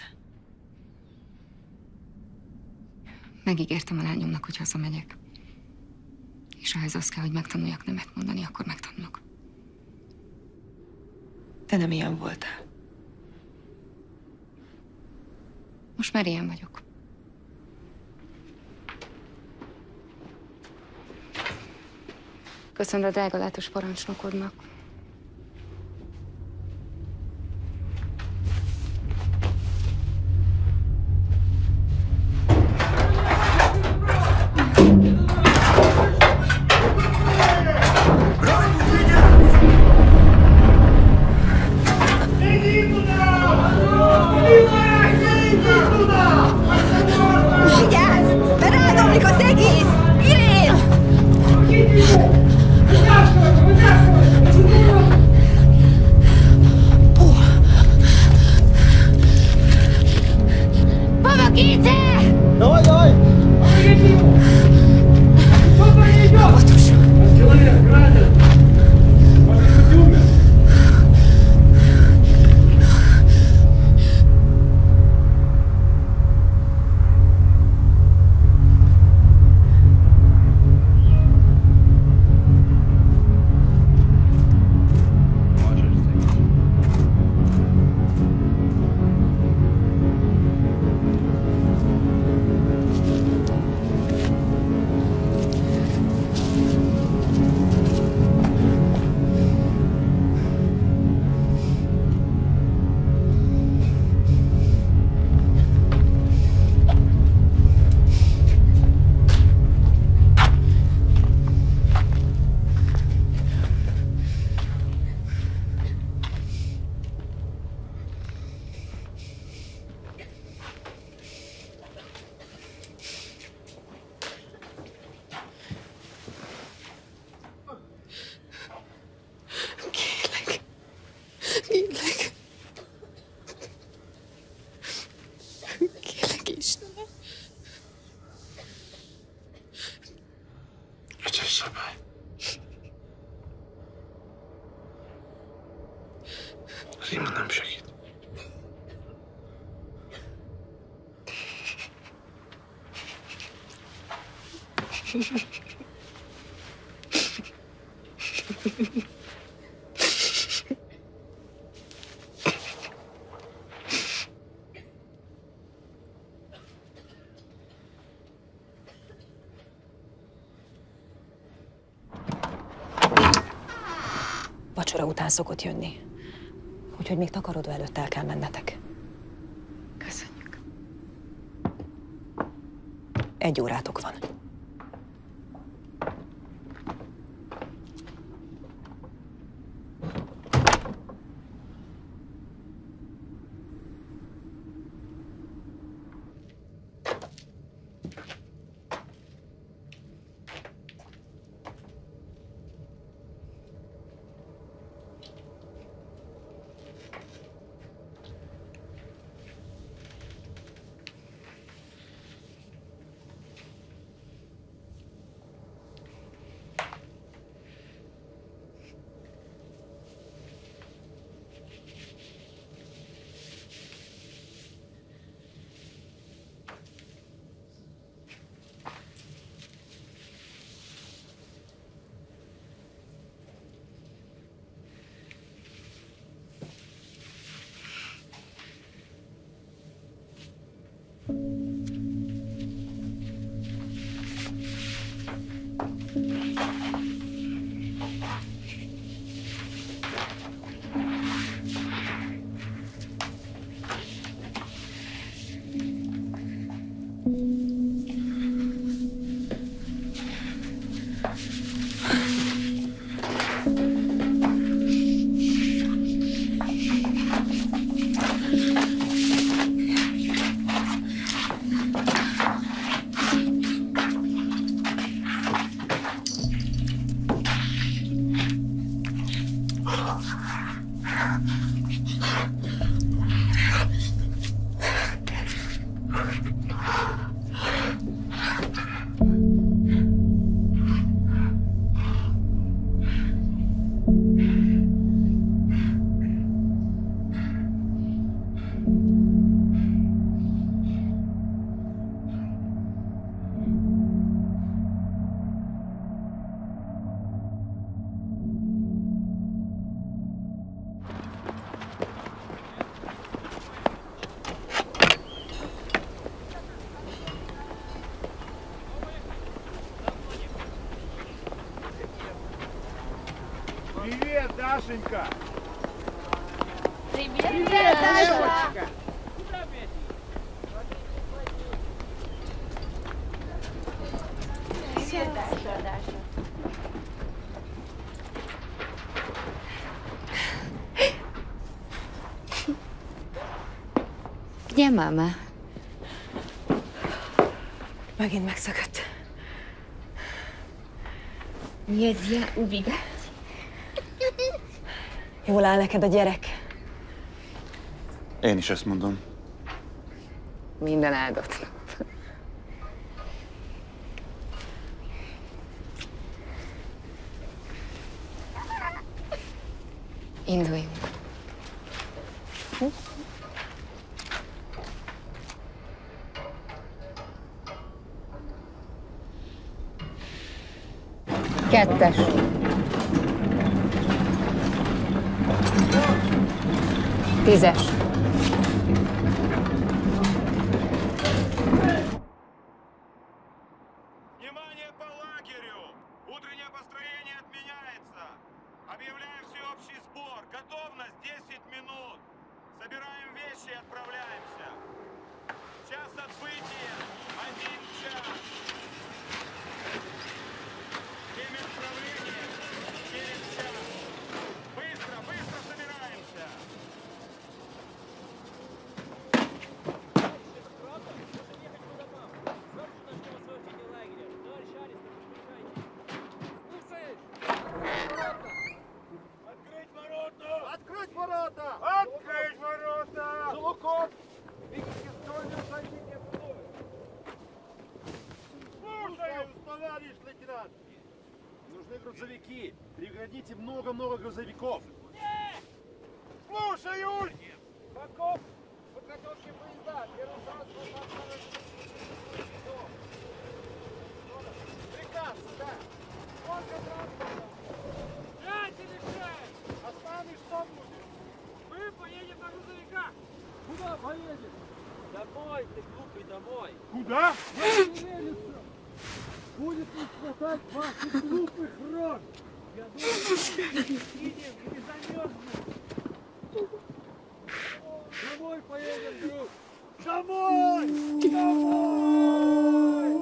Megígértem a lányomnak, hogy hazamegyek. És ha ez az kell, hogy megtanuljak nemet mondani, akkor megtanulok. Te nem ilyen voltál. Most már ilyen vagyok. Köszönöm a drága látos parancsnokodnak. Vigyázz! Mert rádomlik az egész! Irén! szabály. Az ima nem segít. Vacsora után szokott jönni. Úgyhogy még takarodó előtt el kell mennetek. Köszönjük. 1 órátok van. Привет, Дашенька! Привет, Привет, Даша! Дашенька! Привет, Даша! Где мама? Megint megszakadt. Nélkül ubigát. Jól áll neked a gyerek? Én is ezt mondom. Minden áldott nap. Induljunk. Kettes. Tízes. Внимание по лагерю! Утреннее построение отменяется. Объявляем всеобщий сбор. Готовность 10 минут. Собираем вещи и отправляемся. Час отбытия. 1 час. Время отправления через час. Быстро, быстро собираемся. Открыть ворота! Открыть ворота! Открыть ворота! Зулуков! Видите, стольным садите вновь! Слушаюсь, товарищ лейтенант! Нужны грузовики. Пригодите много-много грузовиков. Слушаюсь! Баков, подготовьте поезда. Первый транспорт отправить. Приказ, да. Сколько транспорта? 5 или 6. Останешь, что будет? Мы поедем на грузовиках. Куда поедем? Домой, ты глупый, домой. Куда? Будет не хватать ваших глупых рож. Я думаю, едем или замерзнем. Домой поедем, друг. Домой! Домой!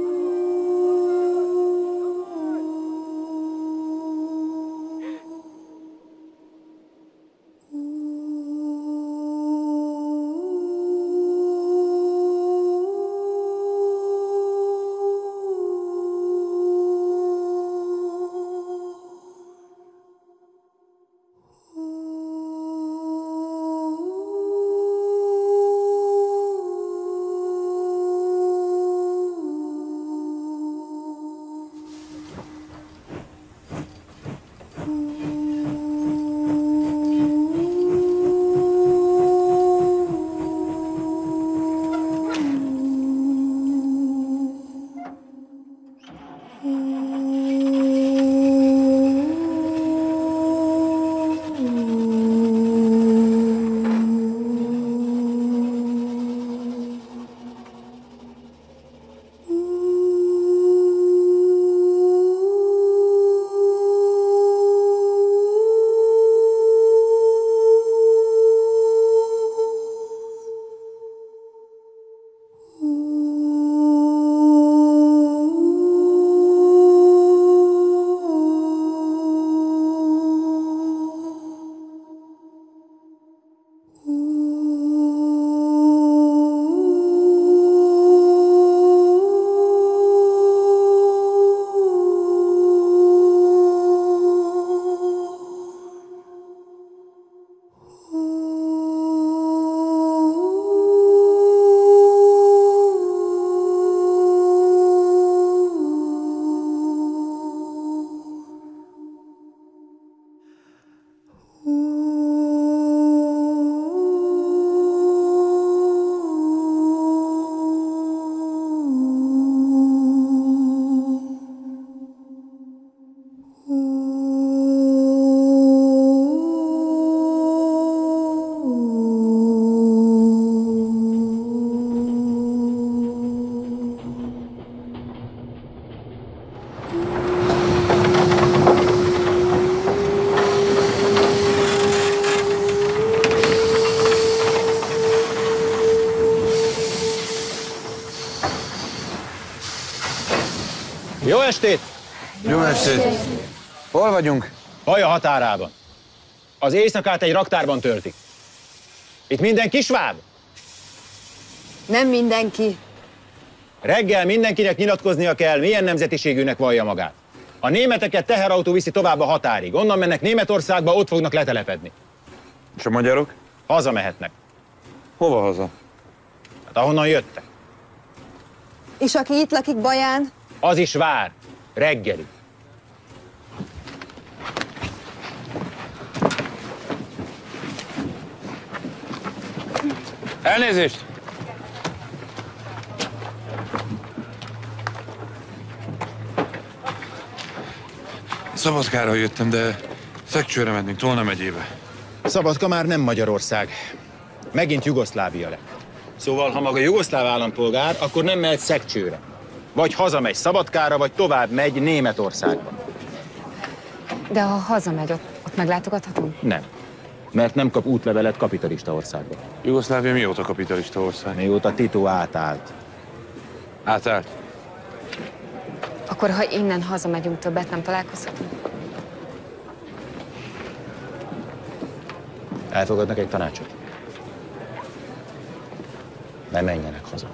Jó estét! Jó estét! Hol vagyunk? Haja határában. Az éjszakát egy raktárban töltik. Itt mindenki sváb? Nem mindenki. Reggel mindenkinek nyilatkoznia kell, milyen nemzetiségűnek vallja magát. A németeket teherautó viszi tovább a határig. Onnan mennek Németországba, ott fognak letelepedni. És a magyarok? Hazamehetnek. Hova haza? Hát ahonnan jöttek. És aki itt lakik Baján? Az is vár. Reggeli. Elnézést! Szabadkára jöttem, de Szekcsőre mennénk, Tolna megyébe. Szabadka már nem Magyarország. Megint Jugoszlávia lett. Szóval, ha maga jugoszláv állampolgár, akkor nem mehet Szekcsőre. Vagy hazamegy Szabadkára, vagy tovább megy Németországba. De ha hazamegy, ott meglátogathatom? Nem. Mert nem kap útlevelet kapitalista országba. Jugoszlávia mióta kapitalista ország? Mióta Tito átállt. Átállt? Akkor, ha innen hazamegyünk, többet nem találkozhatunk? Elfogadnak egy tanácsot? Ne menjenek haza.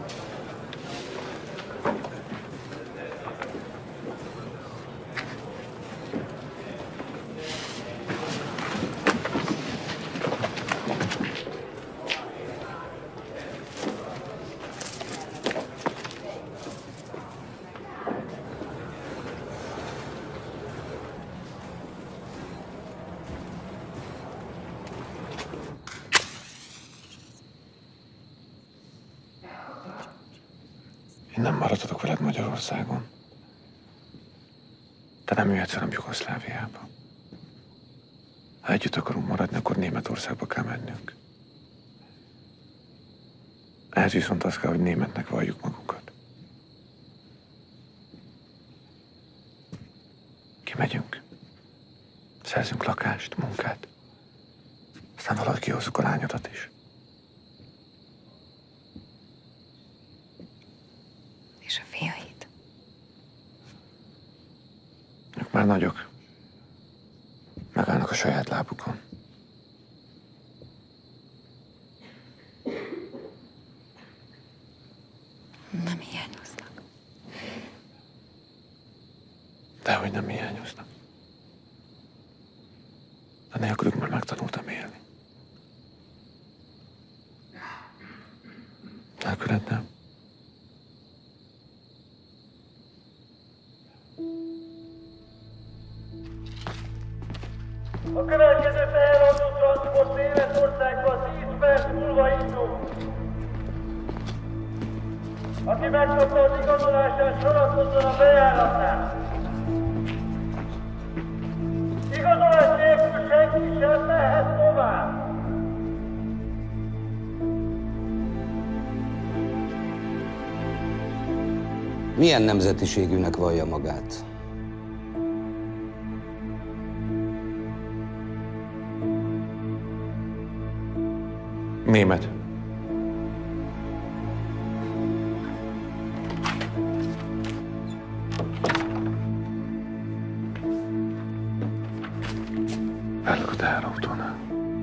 maradhatok veled Magyarországon. Te nem jöhetsz velem Jugoszláviába. Ha együtt akarunk maradni, akkor Németországba kell mennünk. Ehhez viszont az kell, hogy németnek valljuk magunkat. Kimegyünk. Szerzünk lakást, munkát. Aztán valahogy kihozzuk a lányodat is. És a fiait? Ők már nagyok. Megállnak a saját lábukon. Nem hiányoznak. Dehogy nem hiányoznak. De nélkülük már megtanultam élni. Nélküled nem. A következő teherautó transport Németországba 10 perc múlva indul. Aki megkapta az igazolását, sorakozzon a bejáratnál. Igazolás nélkül senki sem mehet tovább. Milyen nemzetiségűnek vallja magát? Német. Állok a teherautónál.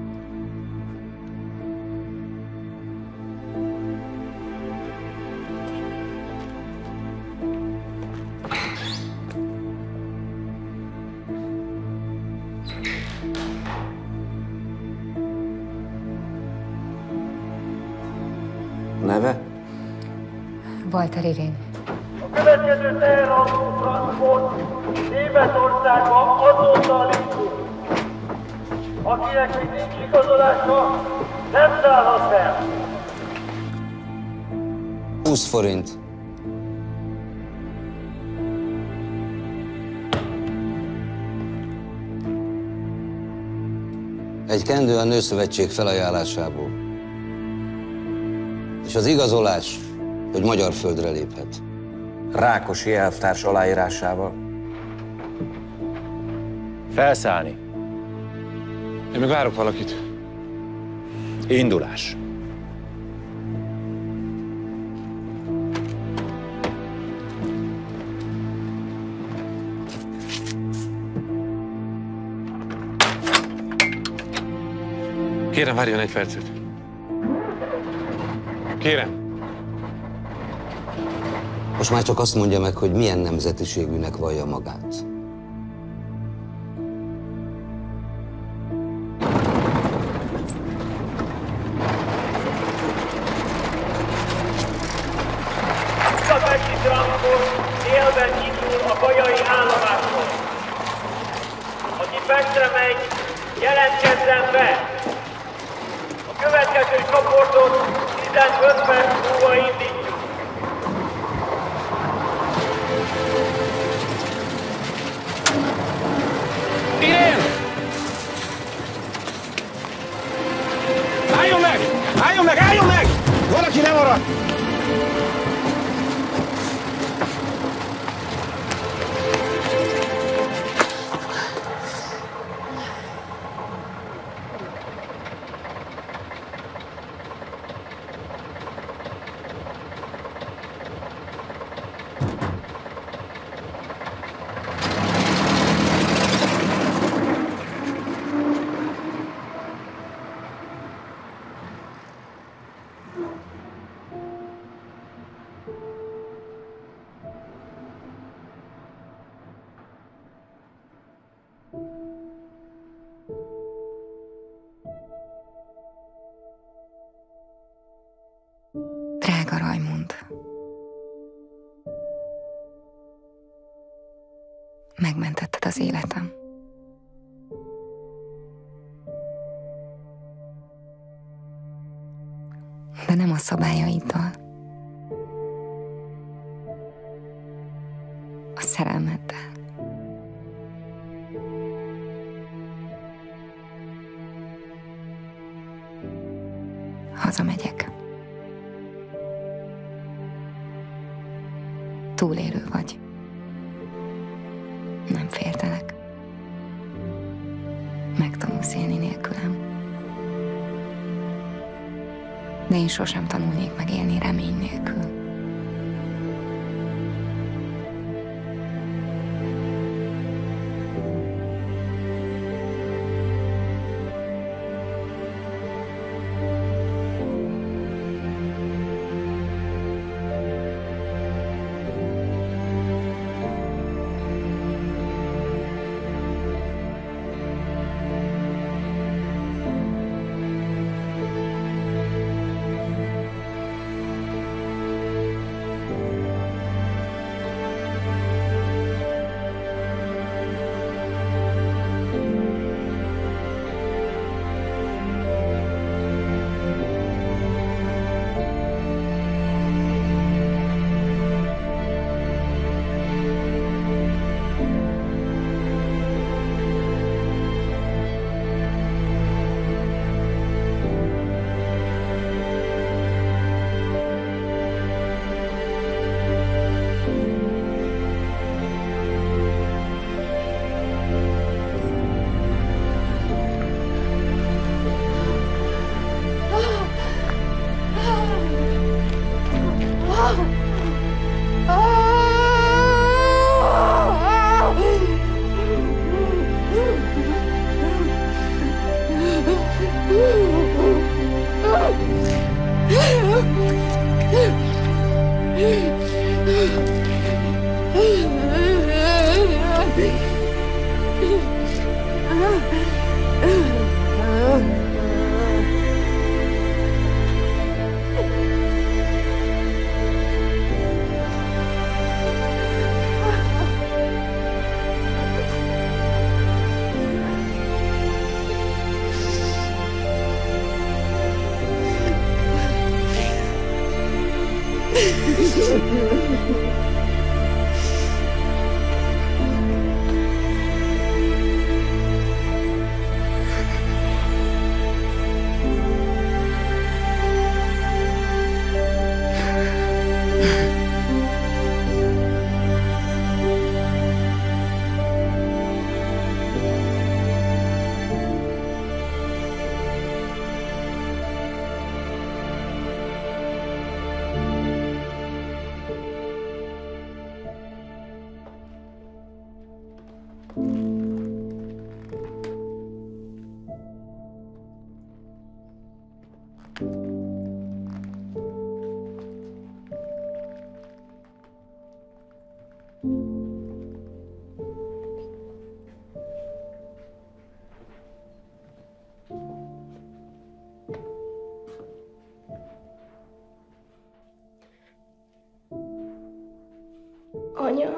Neve? Walter Irén. A következő teherautó transport Németországba azonnal indul. Akinek még nincs igazolása, nem szállhat fel. 20 forint. Egy kendő a Nőszövetség felajánlásából. És az igazolás, hogy magyar földre léphet. Rákosi elvtárs aláírásával. Felszállni. Én még várok valakit. Indulás. Kérem, várjon egy percet. Kérem. Most már csak azt mondja meg, hogy milyen nemzetiségűnek vallja magát. Budapesti transport délben indul a Bajai állomásról. Aki Pestre megy, jelentkezzen be! A következő csoportot 15 perc múlva indítjuk. Irén! Álljon meg! Álljon meg! Álljon meg! Valaki nem marad! Drága Rajmund, megmentetted az életem. De nem a szabályaiddal. a szerelmeddel. Hazamegyek. Túlélő vagy. Nem féltelek. Megtanulsz élni nélkülem. De én sosem tanulnék meg élni remény nélkül. Anya.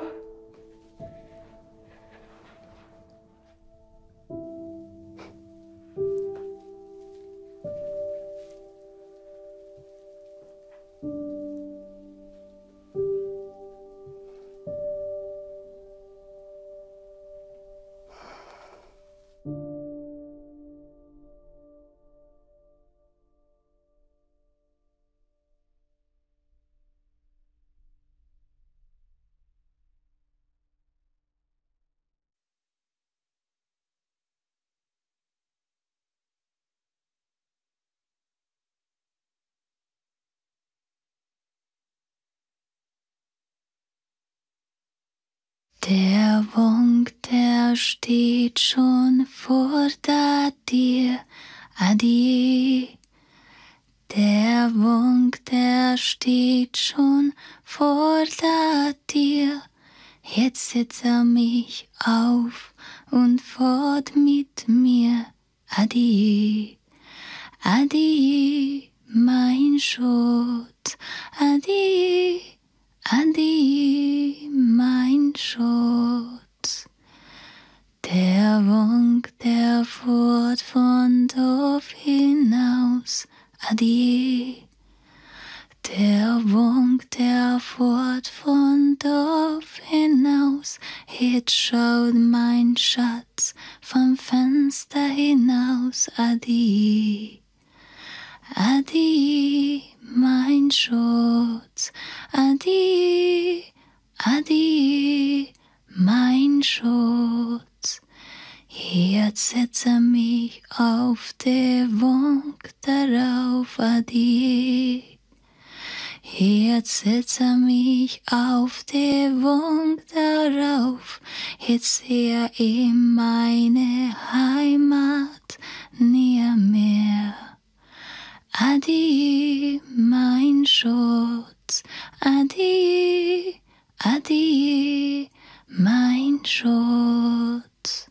Der Wonk, der steht schon vor der Tür, adieu. Der Wonk, der steht schon vor der Tür. Jetzt setzt mich auf und fort mit mir, adieu. Adieu, mein Schott, adieu. Adieu, mein Schott. Der Wonk, der fort von Dorf hinaus. Adieu. Der Wonk, der fort von Dorf hinaus. Jetzt schaut mein Schatz vom Fenster hinaus. Adi, Adi, mein Schatz. Adi, Adi, mein Schatz. Jetzt setze mich auf der Bank darauf. Adi. Jetzt setze mich auf der Bank darauf. Jetzt sehe ich meine Heimat nie mehr. Adi, mein Schatz. Adi, Adi, mein Schatz.